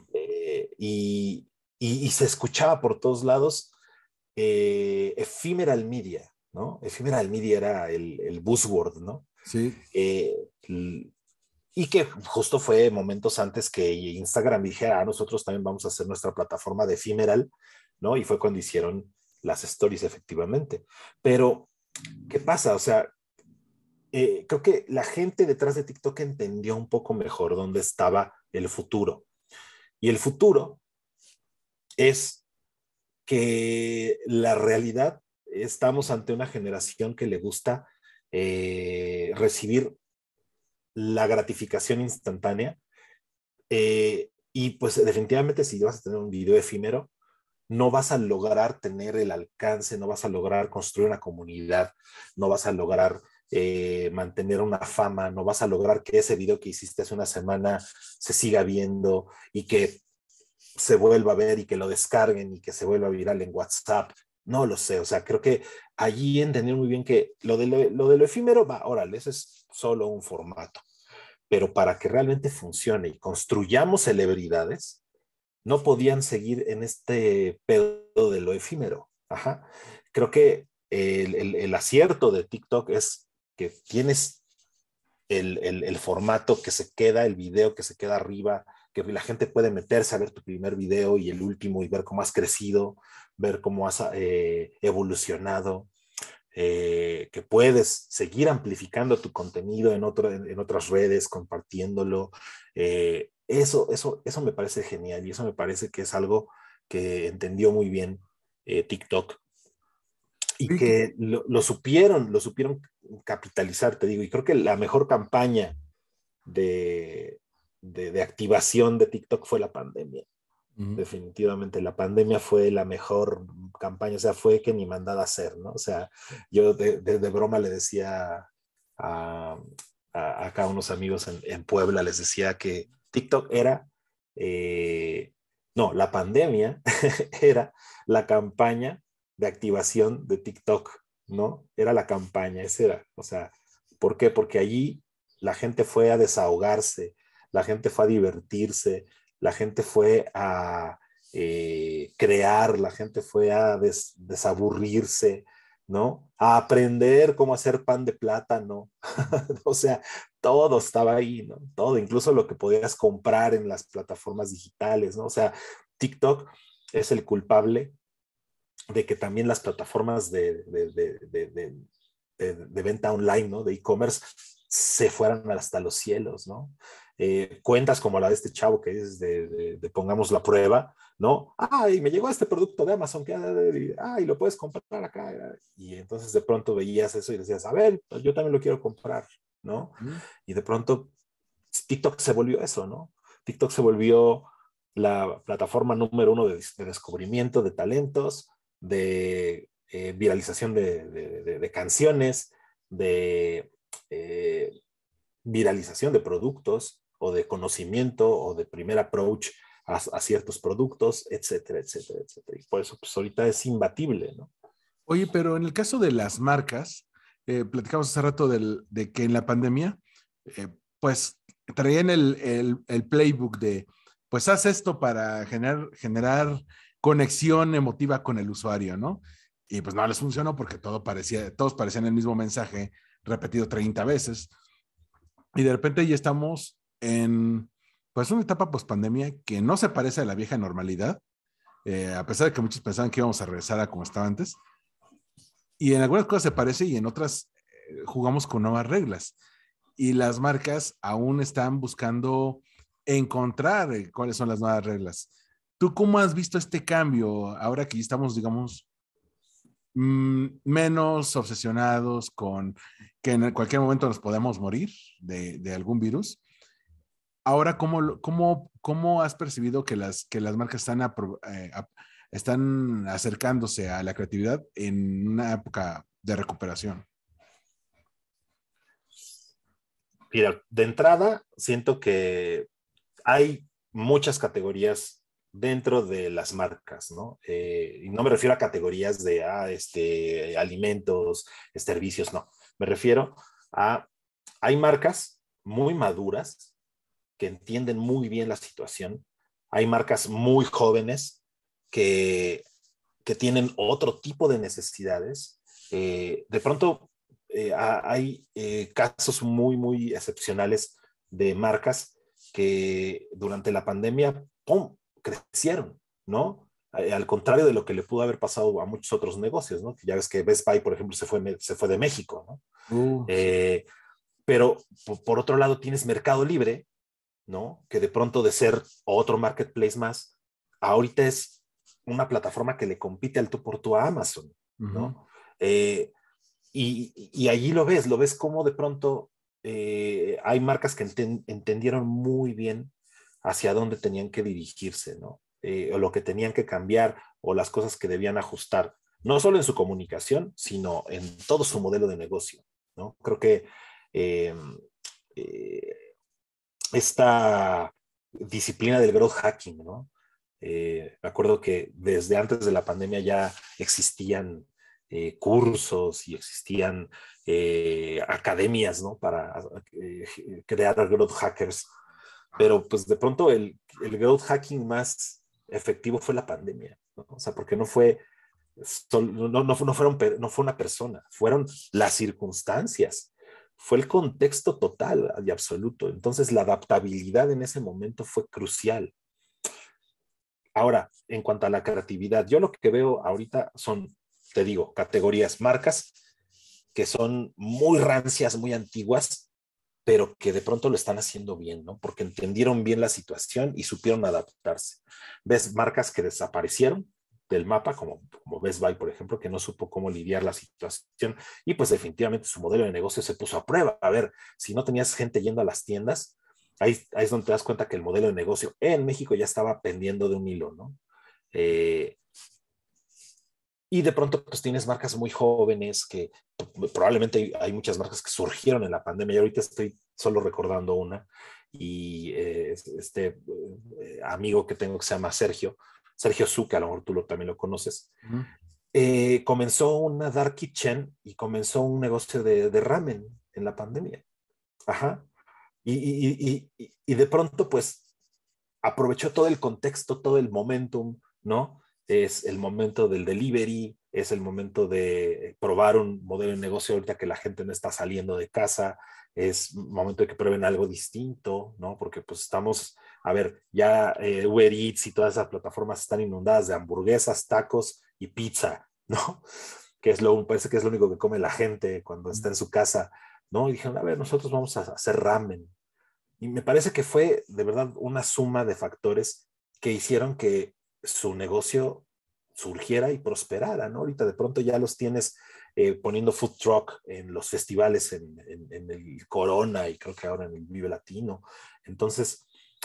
Y se escuchaba por todos lados ephemeral media, ¿no? Ephemeral media era el buzzword, ¿no? sí. Eh, y que justo fue momentos antes que Instagram dijera, nosotros también vamos a hacer nuestra plataforma de ephemeral, ¿no? Y fue cuando hicieron las stories efectivamente. Pero, ¿qué pasa? O sea, creo que la gente detrás de TikTok entendió un poco mejor dónde estaba el futuro. Y el futuro es que la realidad, estamos ante una generación que le gusta recibir la gratificación instantánea. Y pues definitivamente si vas a tener un video efímero, no vas a lograr tener el alcance, no vas a lograr construir una comunidad, no vas a lograr mantener una fama, no vas a lograr que ese video que hiciste hace una semana se siga viendo y que se vuelva a ver y que lo descarguen y que se vuelva viral en WhatsApp. No lo sé, o sea, creo que allí entendieron muy bien que lo de lo efímero, va, órale, ese es solo un formato, pero para que realmente funcione y construyamos celebridades, no podían seguir en este pedo de lo efímero. Ajá. Creo que el acierto de TikTok es que tienes el formato que se queda, el video que se queda arriba, que la gente puede meterse a ver tu primer video y el último y ver cómo has crecido, ver cómo has evolucionado, que puedes seguir amplificando tu contenido en otras redes, compartiéndolo. Eso me parece genial y eso me parece que es algo que entendió muy bien TikTok y Oye, que lo supieron capitalizar, te digo, y creo que la mejor campaña de activación de TikTok fue la pandemia. uh -huh. Definitivamente la pandemia fue la mejor campaña, o sea, fue que ni mandada a hacer, ¿no? O sea, yo de broma le decía a, acá a unos amigos en Puebla, les decía que TikTok era, no, la pandemia era la campaña de activación de TikTok, ¿no? Era la campaña, esa era, o sea, ¿por qué? Porque allí la gente fue a desahogarse, la gente fue a divertirse, la gente fue a crear, la gente fue a desaburrirse, ¿no? A aprender cómo hacer pan de plátano. O sea, todo estaba ahí, ¿no? Todo, incluso lo que podías comprar en las plataformas digitales, ¿no? O sea, TikTok es el culpable de que también las plataformas de venta online, ¿no? De e-commerce, se fueran hasta los cielos, ¿no? Cuentas como la de este chavo que es de pongamos la prueba, ¿no? Ay, me llegó este producto de Amazon, que, ay, lo puedes comprar acá. Y entonces de pronto veías eso y decías, a ver, yo también lo quiero comprar, ¿no? Uh -huh. Y de pronto TikTok se volvió eso, ¿no? TikTok se volvió la plataforma número uno de descubrimiento de talentos, de viralización de canciones, de viralización de productos o de conocimiento o de primer approach a ciertos productos, etcétera, etcétera, etcétera. Y por eso, pues ahorita es imbatible, ¿no? Oye, pero en el caso de las marcas, platicamos hace rato de que en la pandemia, pues traían el playbook de, pues haz esto para generar conexión emotiva con el usuario, ¿no? Y pues no les funcionó porque todos parecían el mismo mensaje repetido 30 veces. Y de repente ya estamos en, pues, una etapa post pandemia que no se parece a la vieja normalidad, a pesar de que muchos pensaban que íbamos a regresar a como estaba antes. Y en algunas cosas se parece y en otras jugamos con nuevas reglas. Y las marcas aún están buscando encontrar cuáles son las nuevas reglas. ¿Tú cómo has visto este cambio ahora que estamos, digamos, menos obsesionados con que en cualquier momento nos podemos morir de algún virus? Ahora, ¿cómo has percibido que las marcas están acercándose a la creatividad en una época de recuperación? Mira, de entrada, siento que hay muchas categorías dentro de las marcas, ¿no? Y no me refiero a categorías de alimentos, servicios, no. Me refiero a, hay marcas muy maduras que entienden muy bien la situación. Hay marcas muy jóvenes que, que tienen otro tipo de necesidades. De pronto hay casos muy, muy excepcionales de marcas que durante la pandemia, ¡pum!, crecieron, ¿no? Al contrario de lo que le pudo haber pasado a muchos otros negocios, ¿no? Ya ves que Best Buy, por ejemplo, se fue de México, ¿no? Sí. Pero por otro lado tienes Mercado Libre, ¿no? Que de pronto de ser otro marketplace más, ahorita es una plataforma que le compite al tú por tú a Amazon, ¿no? Y allí lo ves como de pronto hay marcas que entendieron muy bien hacia dónde tenían que dirigirse, ¿no? O lo que tenían que cambiar o las cosas que debían ajustar, no solo en su comunicación, sino en todo su modelo de negocio, ¿no? Creo que eh, eh, esta disciplina del growth hacking, ¿no? Me acuerdo que desde antes de la pandemia ya existían cursos y existían academias, ¿no? Para crear growth hackers, pero pues de pronto el growth hacking más efectivo fue la pandemia, ¿no? O sea, porque no fue, no fue una persona, fueron las circunstancias, fue el contexto total y absoluto. Entonces la adaptabilidad en ese momento fue crucial. Ahora, en cuanto a la creatividad, yo lo que veo ahorita son, te digo, categorías, marcas que son muy rancias, muy antiguas, pero que de pronto lo están haciendo bien, ¿no? Porque entendieron bien la situación y supieron adaptarse. Ves marcas que desaparecieron del mapa, como Best Buy, por ejemplo, que no supo cómo lidiar la situación y pues definitivamente su modelo de negocio se puso a prueba. A ver, si no tenías gente yendo a las tiendas, ahí es donde te das cuenta que el modelo de negocio en México ya estaba pendiendo de un hilo, ¿no? Eh, y de pronto pues tienes marcas muy jóvenes que probablemente hay muchas marcas que surgieron en la pandemia y ahorita estoy solo recordando una y amigo que tengo que se llama Sergio Zucca, a lo mejor también lo conoces, comenzó una dark kitchen y comenzó un negocio de ramen en la pandemia. Ajá. Y de pronto pues aprovechó todo el contexto, todo el momentum, ¿no? Es el momento del delivery, es el momento de probar un modelo de negocio ahorita que la gente no está saliendo de casa, es momento de que prueben algo distinto, ¿no? Porque pues estamos, a ver, ya Uber Eats y todas esas plataformas están inundadas de hamburguesas, tacos y pizza, ¿no? Parece que es lo único que come la gente cuando está en su casa, ¿no? Y dijeron, a ver, nosotros vamos a hacer ramen. Y me parece que fue de verdad una suma de factores que hicieron que su negocio surgiera y prosperara, ¿no? Ahorita de pronto ya los tienes poniendo food truck en los festivales, en el Corona y creo que ahora en el Vive Latino. Entonces,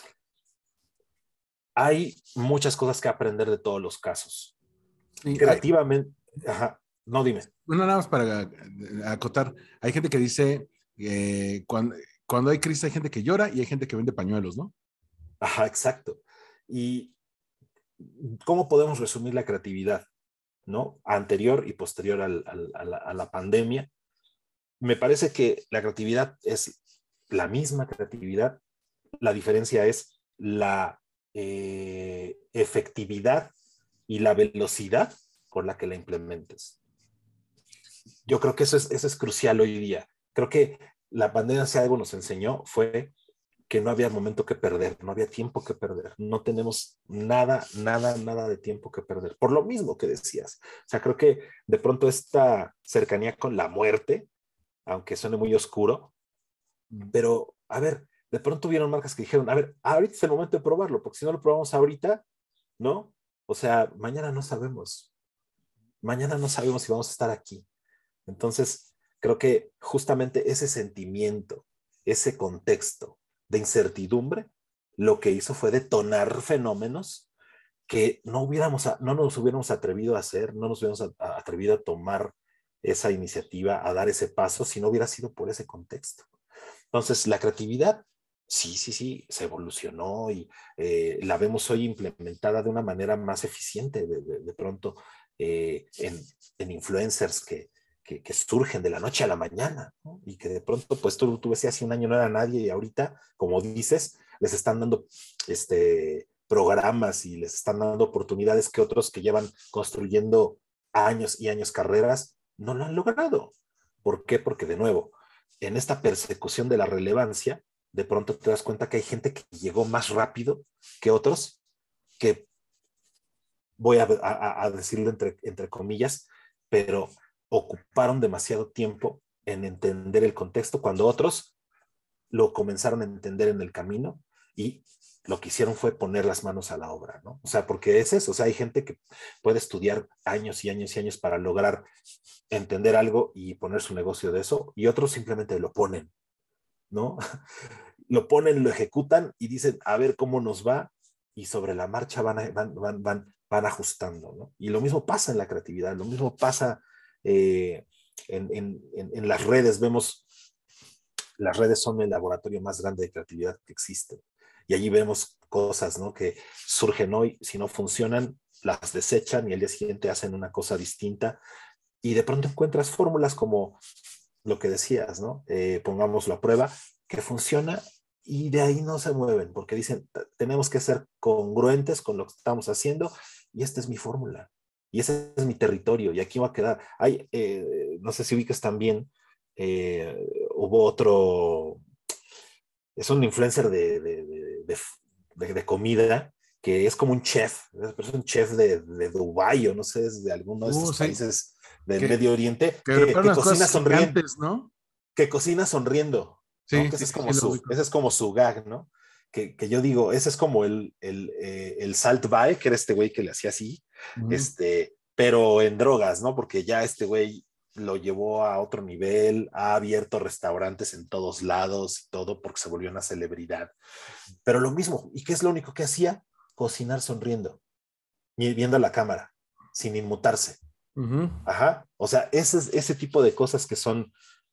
hay muchas cosas que aprender de todos los casos. Sí, Creativamente, ajá, no dime. bueno, nada más para acotar, hay gente que dice cuando hay crisis hay gente que llora y hay gente que vende pañuelos, ¿no? Ajá, exacto. ¿Y cómo podemos resumir la creatividad, ¿no? Anterior y posterior a la pandemia? Me parece que la creatividad es la misma creatividad, la diferencia es la efectividad y la velocidad con la que la implementes. Yo creo que eso es crucial hoy día. Creo que la pandemia, si algo nos enseñó, fue que no había momento que perder, no había tiempo que perder, no tenemos nada, nada, nada de tiempo que perder, por lo mismo que decías. O sea, creo que de pronto esta cercanía con la muerte, aunque suene muy oscuro, pero a ver, de pronto hubieron marcas que dijeron, a ver, ahorita es el momento de probarlo, porque si no lo probamos ahorita, ¿no? O sea, mañana no sabemos si vamos a estar aquí. Entonces, creo que justamente ese sentimiento, ese contexto de incertidumbre, lo que hizo fue detonar fenómenos que no nos hubiéramos atrevido a hacer, no nos hubiéramos atrevido a tomar esa iniciativa, a dar ese paso, si no hubiera sido por ese contexto. Entonces, la creatividad, sí, sí, sí, se evolucionó y la vemos hoy implementada de una manera más eficiente de pronto en influencers que surgen de la noche a la mañana, ¿no? Y que de pronto, pues tú ves, hace un año no era nadie y ahorita, como dices, les están dando programas y les están dando oportunidades que otros que llevan construyendo años y años carreras no lo han logrado. ¿Por qué? Porque de nuevo, en esta persecución de la relevancia, de pronto te das cuenta que hay gente que llegó más rápido que otros, que voy a decirlo entre comillas, pero ocuparon demasiado tiempo en entender el contexto cuando otros lo comenzaron a entender en el camino y lo que hicieron fue poner las manos a la obra, ¿no? O sea, porque es eso, o sea, hay gente que puede estudiar años y años y años para lograr entender algo y poner su negocio de eso, y otros simplemente lo ponen, ¿no? Lo ponen, lo ejecutan y dicen, a ver cómo nos va, y sobre la marcha van ajustando, ¿no? Y lo mismo pasa en la creatividad, lo mismo pasa en las redes. Vemos, las redes son el laboratorio más grande de creatividad que existe. Y allí vemos cosas, ¿no? Que surgen hoy, si no funcionan, las desechan y al día siguiente hacen una cosa distinta. Y de pronto encuentras fórmulas como lo que decías, ¿no? Pongámoslo a prueba, que funciona y de ahí no se mueven, porque dicen, tenemos que ser congruentes con lo que estamos haciendo y esta es mi fórmula y ese es mi territorio y aquí va a quedar. No sé si ubicas también, hubo otro, es un influencer de comida que es como un chef, es un chef de Dubái o no sé, es de alguno de estos Sí, países del que, Medio Oriente, que prepara que unas cocina cosas sonriendo, gigantes, ¿no? que cocina sonriendo, ¿no? Sí, Que sí, sí, sí, lo ubico. ese es como su gag, ¿no? Que yo digo, ese es como el Salt Bae, que era este güey que le hacía así, Ujú. pero en drogas, ¿no? Porque ya este güey lo llevó a otro nivel, ha abierto restaurantes en todos lados y todo porque se volvió una celebridad. Pero lo mismo, ¿y qué es lo único que hacía? Cocinar sonriendo, viendo a la cámara, sin inmutarse. Ujú. Ajá. O sea, ese tipo de cosas que son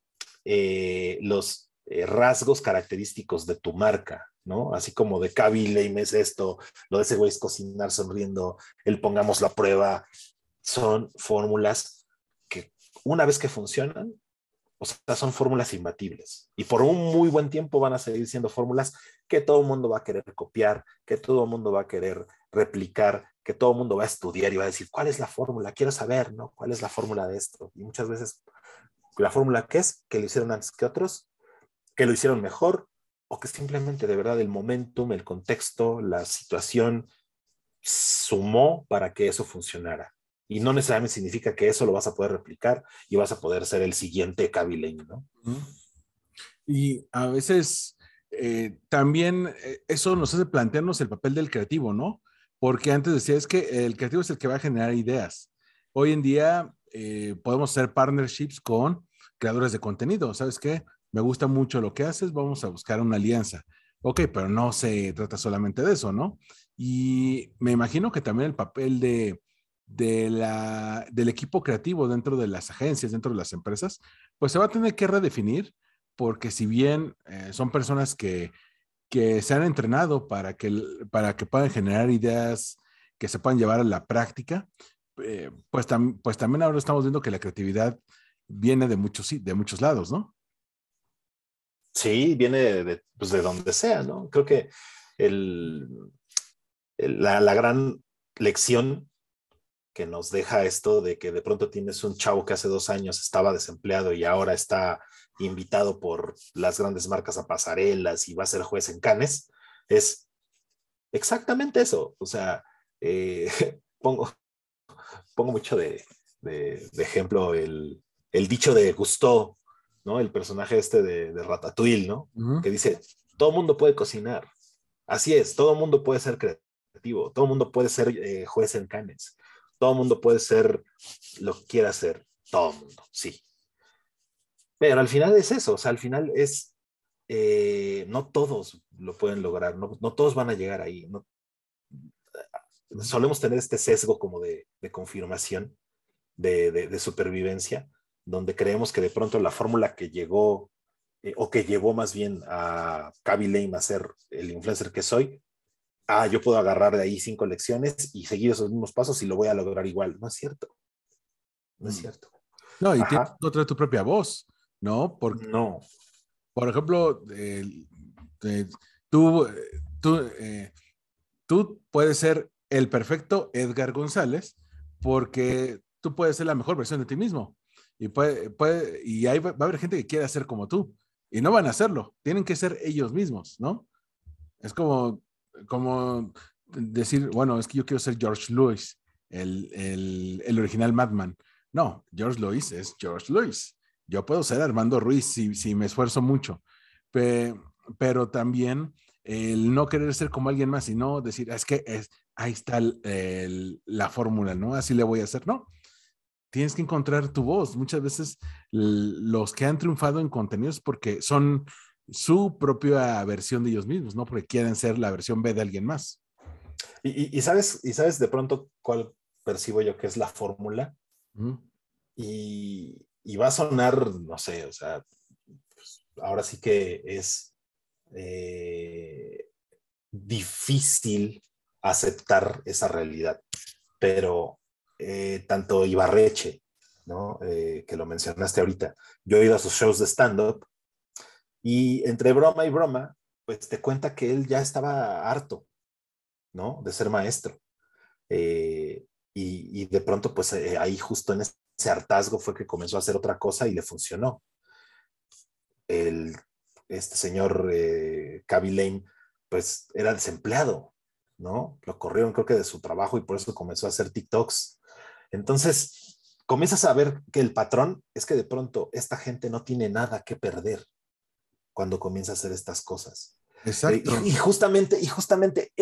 los rasgos característicos de tu marca, ¿no? Así como de Kaby Lame es esto, lo de ese güey es cocinar sonriendo, el pongamos la prueba, son fórmulas que una vez que funcionan, o sea, son fórmulas imbatibles. Y por un muy buen tiempo van a seguir siendo fórmulas que todo el mundo va a querer copiar, que todo el mundo va a querer replicar, que todo el mundo va a estudiar y va a decir, ¿cuál es la fórmula? Quiero saber, ¿no? ¿Cuál es la fórmula de esto? Y muchas veces la fórmula que es, que lo hicieron antes que otros, que lo hicieron mejor, o que simplemente de verdad el momentum, el contexto, la situación sumó para que eso funcionara. Y no necesariamente significa que eso lo vas a poder replicar y vas a poder ser el siguiente Kaby Lane, ¿no? Ujú. Y a veces también eso nos hace plantearnos el papel del creativo, ¿no? Porque antes decía, es que el creativo es el que va a generar ideas. Hoy en día podemos hacer partnerships con creadores de contenido. ¿Sabes qué? Me gusta mucho lo que haces, vamos a buscar una alianza. Ok, pero no se trata solamente de eso, ¿no? Y me imagino que también el papel del equipo creativo dentro de las agencias, dentro de las empresas, pues se va a tener que redefinir porque si bien son personas que se han entrenado para que puedan generar ideas que se puedan llevar a la práctica, pues también ahora estamos viendo que la creatividad viene de muchos lados, ¿no? Sí, viene pues de donde sea, ¿no? Creo que el, la gran lección que nos deja esto de que de pronto tienes un chavo que hace 2 años estaba desempleado y ahora está invitado por las grandes marcas a pasarelas y va a ser juez en Cannes, es exactamente eso. O sea, eh, pongo, pongo mucho de ejemplo el dicho de Gusteau, ¿no? El personaje este de Ratatouille, ¿no? Ujú. Que dice, todo mundo puede cocinar. Así es, todo mundo puede ser creativo, todo mundo puede ser juez en Cannes, todo mundo puede ser lo que quiera hacer, todo mundo, sí. Pero al final es eso, o sea, al final es, no todos lo pueden lograr, no todos van a llegar ahí. No, solemos tener este sesgo como de confirmación, de supervivencia, donde creemos que de pronto la fórmula que llegó, o que llevó más bien a Kaby Lame a ser el influencer que soy, yo puedo agarrar de ahí 5 lecciones y seguir esos mismos pasos y lo voy a lograr igual. No es cierto, no es Mm. cierto. No, y tienes Ajá, que encontrar tu propia voz, ¿no? Porque, no. por ejemplo, eh, tú, tú, tú puedes ser el perfecto Edgar González porque tú puedes ser la mejor versión de ti mismo. Y ahí va a haber gente que quiere ser como tú. Y no van a hacerlo. Tienen que ser ellos mismos, ¿no? Es como decir, bueno, es que yo quiero ser George Lewis, el original Madman. No, George Lewis es George Lewis. Yo puedo ser Armando Ruiz si me esfuerzo mucho, Pe- pero también el no querer ser como alguien más, sino decir, ahí está la fórmula, ¿no? Así le voy a hacer. No, tienes que encontrar tu voz. Muchas veces los que han triunfado en contenidos porque son su propia versión de ellos mismos, no porque quieren ser la versión B de alguien más. Y sabes de pronto cuál percibo yo que es la fórmula Ujú. y va a sonar, no sé, o sea, ahora sí que es difícil aceptar esa realidad, pero tanto Ibarreche, ¿no? Que lo mencionaste ahorita, yo he ido a sus shows de stand-up y entre broma y broma, pues te cuenta que él ya estaba harto, ¿no? De ser maestro. Y de pronto, pues ahí justo en ese hartazgo fue que comenzó a hacer otra cosa y le funcionó. El, este señor Kaby Lame, pues era desempleado, ¿no? Lo corrieron creo que de su trabajo y por eso comenzó a hacer TikToks. Entonces, comienzas a ver que el patrón es que de pronto esta gente no tiene nada que perder cuando comienza a hacer estas cosas. Exacto, Y justamente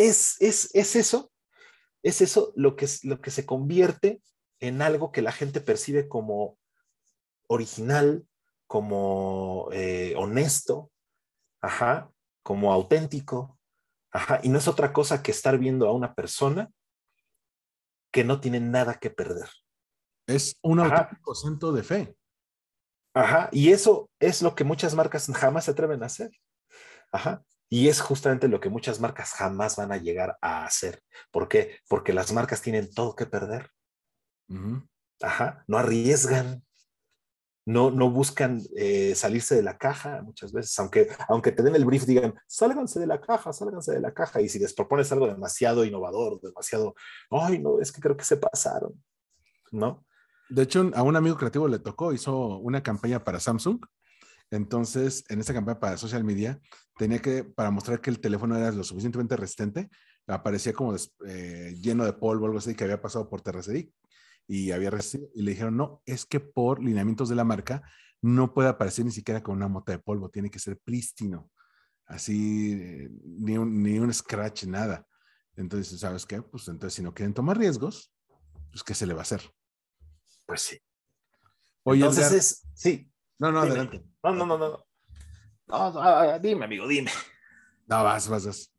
es eso lo que se convierte en algo que la gente percibe como original, como honesto, ajá, como auténtico, ajá, y no es otra cosa que estar viendo a una persona que no tiene nada que perder, es un ajá, auténtico santo de fe. ajá, y eso es lo que muchas marcas jamás se atreven a hacer, ajá, y es justamente lo que muchas marcas jamás van a llegar a hacer. ¿Por qué? Porque las marcas tienen todo que perder, Ujú. ajá, no arriesgan, no buscan salirse de la caja muchas veces, aunque te den el brief, digan, sálganse de la caja, y si les propones algo demasiado innovador, demasiado, ay, no, es que creo que se pasaron, ¿no? De hecho, a un amigo creativo le tocó, hizo una campaña para Samsung. Entonces, en esa campaña para social media, para mostrar que el teléfono era lo suficientemente resistente, aparecía como lleno de polvo, algo así, que había pasado por terracería y había resistido. Y le dijeron, no, es que por lineamientos de la marca no puede aparecer ni siquiera con una mota de polvo, tiene que ser prístino, así, ni un scratch, nada. Entonces, ¿sabes qué? Pues entonces, si no quieren tomar riesgos, pues, ¿qué se le va a hacer? Pues sí. Oye, Entonces Edgar, sí, no, no, dime. adelante. No, no, no, no. No, dime, amigo, dime. No, vas.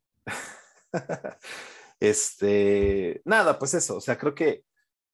Nada, pues eso, o sea, creo que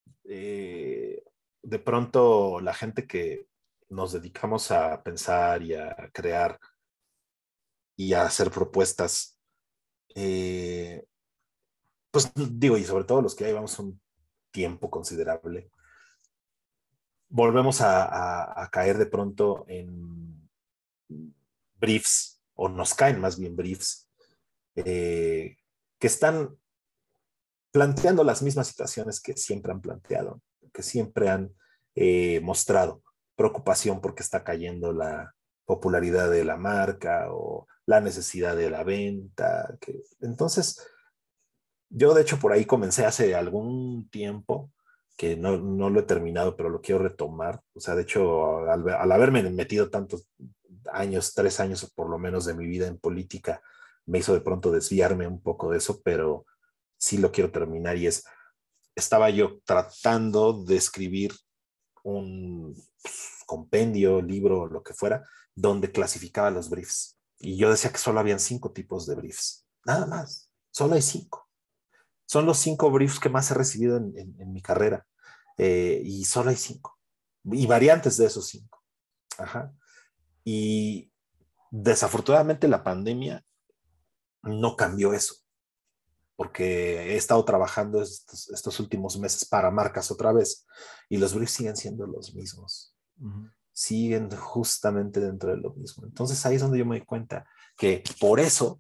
de pronto la gente que nos dedicamos a pensar y a crear y a hacer propuestas, eh, pues digo, y sobre todo los que ya llevamos un tiempo considerable, volvemos a caer de pronto en briefs, o nos caen más bien briefs, que están planteando las mismas situaciones que siempre han planteado, que siempre han mostrado preocupación porque está cayendo la popularidad de la marca o la necesidad de la venta. Entonces, yo de hecho por ahí comencé hace algún tiempo, que no lo he terminado, pero lo quiero retomar. O sea, de hecho, al haberme metido tantos años, 3 años por lo menos de mi vida en política, me hizo de pronto desviarme un poco de eso, pero sí lo quiero terminar y estaba yo tratando de escribir un compendio, libro, lo que fuera, donde clasificaba los briefs. Y yo decía que solo habían 5 tipos de briefs, nada más, solo hay 5. Son los 5 briefs que más he recibido en mi carrera, y solo hay 5, y variantes de esos 5. Ajá. Y desafortunadamente la pandemia no cambió eso, porque he estado trabajando estos últimos meses para marcas otra vez y los briefs siguen siendo los mismos. Uh-huh. Siguen justamente dentro de lo mismo. Entonces ahí es donde yo me doy cuenta que por eso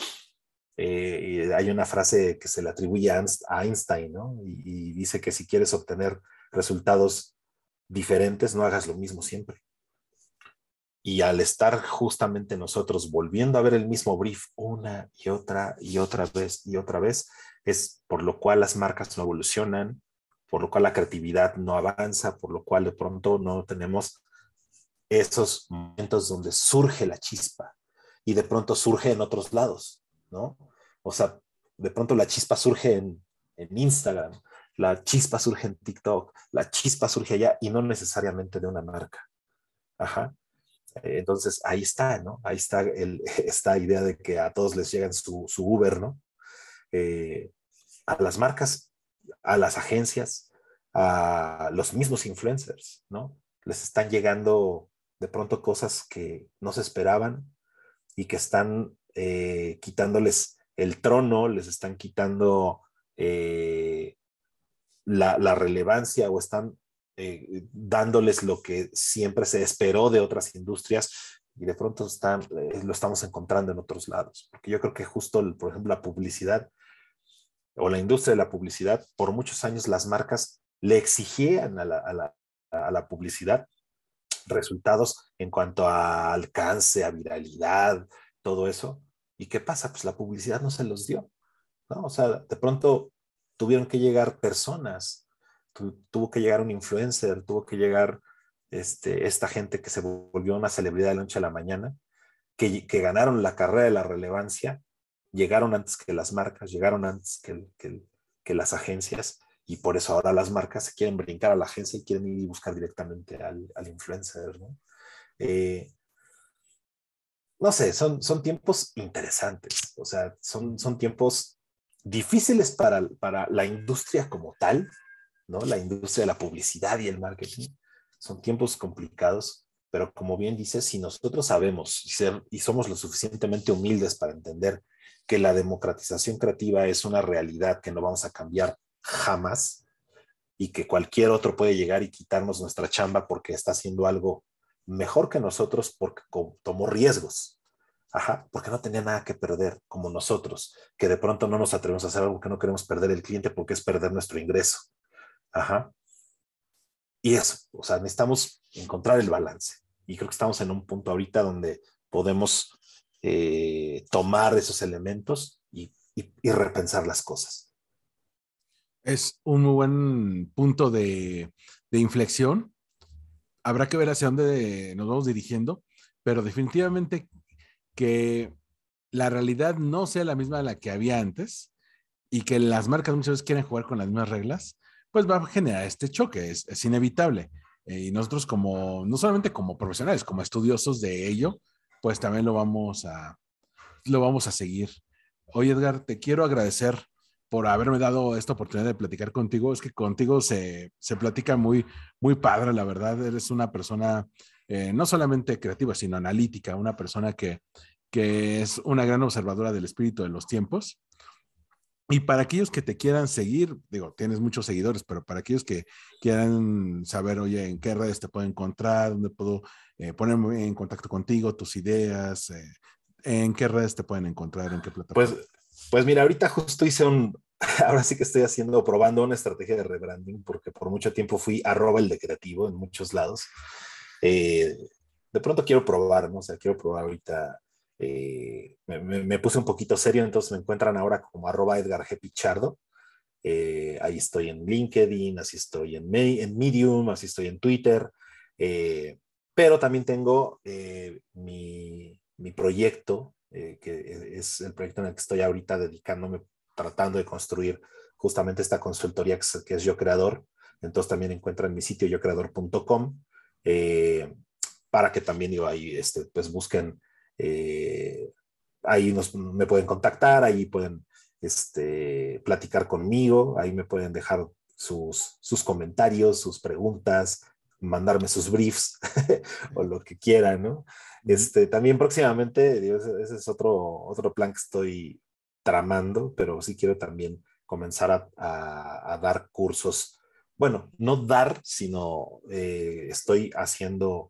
hay una frase que se le atribuye a Einstein, ¿no? Y dice que si quieres obtener resultados diferentes, no hagas lo mismo siempre. Y al estar justamente nosotros volviendo a ver el mismo brief una y otra vez, es por lo cual las marcas no evolucionan, por lo cual la creatividad no avanza, por lo cual de pronto no tenemos esos momentos donde surge la chispa y de pronto surge en otros lados, ¿no? O sea, de pronto la chispa surge en Instagram, la chispa surge en TikTok, la chispa surge allá y no necesariamente de una marca. Ajá. Entonces ahí está, ¿no? Ahí está esta idea de que a todos les llegan su Uber, ¿no? A las marcas, a las agencias, a los mismos influencers, ¿no? Les están llegando de pronto cosas que no se esperaban y que están quitándoles el trono, les están quitando la relevancia o están dándoles lo que siempre se esperó de otras industrias y de pronto lo estamos encontrando en otros lados. Porque yo creo que justo, por ejemplo, la publicidad o la industria de la publicidad, por muchos años las marcas le exigían a la publicidad resultados en cuanto a alcance, a viralidad, todo eso. ¿Y qué pasa? Pues la publicidad no se los dio, ¿no? O sea, de pronto tuvieron que llegar personas, tuvo que llegar un influencer, tuvo que llegar esta gente que se volvió una celebridad de la noche a la mañana, que ganaron la carrera de la relevancia, llegaron antes que las marcas, llegaron antes que las agencias, y por eso ahora las marcas se quieren brincar a la agencia y quieren ir y buscar directamente al influencer, ¿no? No sé, son tiempos interesantes, o sea, son tiempos difíciles para la industria como tal, ¿no? La industria de la publicidad y el marketing. Son tiempos complicados, pero como bien dices, si nosotros sabemos y somos lo suficientemente humildes para entender que la democratización creativa es una realidad que no vamos a cambiar jamás y que cualquier otro puede llegar y quitarnos nuestra chamba porque está haciendo algo mejor que nosotros porque tomó riesgos. Ajá, porque no tenía nada que perder, como nosotros, que de pronto no nos atrevemos a hacer algo que no queremos perder el cliente porque es perder nuestro ingreso. Ajá. Y eso, o sea, necesitamos encontrar el balance. Y creo que estamos en un punto ahorita donde podemos tomar esos elementos y repensar las cosas. Es un muy buen punto de inflexión. Habrá que ver hacia dónde nos vamos dirigiendo, pero definitivamente que la realidad no sea la misma de la que había antes y que las marcas muchas veces quieren jugar con las mismas reglas, pues va a generar este choque, es inevitable. Y nosotros no solamente como profesionales, como estudiosos de ello, pues también lo vamos a seguir. Oye, Edgar, te quiero agradecer por haberme dado esta oportunidad de platicar contigo. Es que contigo se platica muy, muy padre, la verdad. Eres una persona no solamente creativa, sino analítica, una persona que es una gran observadora del espíritu de los tiempos. Y para aquellos que te quieran seguir, digo, tienes muchos seguidores, pero para aquellos que quieran saber, oye, en qué redes te puedo encontrar, dónde puedo ponerme en contacto contigo, tus ideas, en qué redes te pueden encontrar, en qué plataforma. Pues mira, ahorita justo hice ahora sí que estoy probando una estrategia de rebranding, porque por mucho tiempo fui @el de creativo en muchos lados. Eh, de pronto quiero probar, ¿no? O sea, quiero probar ahorita. Me puse un poquito serio, entonces me encuentran ahora como @EdgarGPichardo. Ahí estoy en LinkedIn, así estoy en Medium, así estoy en Twitter. Pero también tengo mi proyecto, que es el proyecto en el que estoy ahorita dedicándome, tratando de construir justamente esta consultoría que es Yo Creador. Entonces también encuentran mi sitio yocreador.com, para que también ahí pues busquen, ahí me pueden contactar, ahí pueden platicar conmigo, ahí me pueden dejar sus comentarios, sus preguntas, mandarme sus briefs o lo que quieran, ¿no? También próximamente, digo, ese es otro plan que estoy tramando, pero sí quiero también comenzar a dar cursos. Bueno, no dar, sino estoy haciendo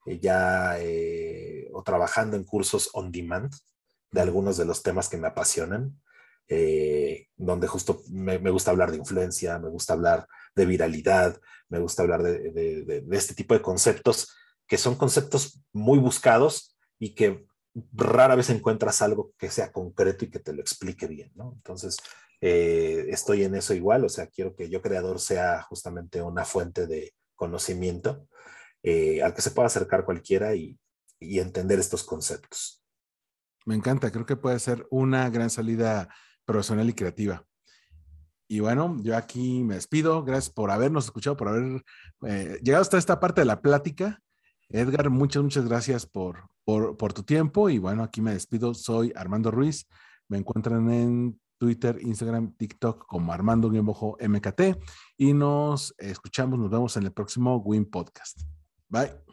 o trabajando en cursos on demand de algunos de los temas que me apasionan, donde justo me gusta hablar de influencia, me gusta hablar de viralidad, me gusta hablar de este tipo de conceptos, que son conceptos muy buscados y que rara vez encuentras algo que sea concreto y que te lo explique bien, ¿no? Entonces, estoy en eso igual, o sea, quiero que Yo Creador sea justamente una fuente de conocimiento, al que se pueda acercar cualquiera y entender estos conceptos. Me encanta, creo que puede ser una gran salida profesional y creativa. Y bueno, yo aquí me despido. Gracias por habernos escuchado, por haber llegado hasta esta parte de la plática. Edgar, muchas gracias por tu tiempo. Y bueno, aquí me despido. Soy Armando Ruiz. Me encuentran en Twitter, Instagram, TikTok como Armando-MKT. Y nos escuchamos, nos vemos en el próximo Win Podcast. Bye.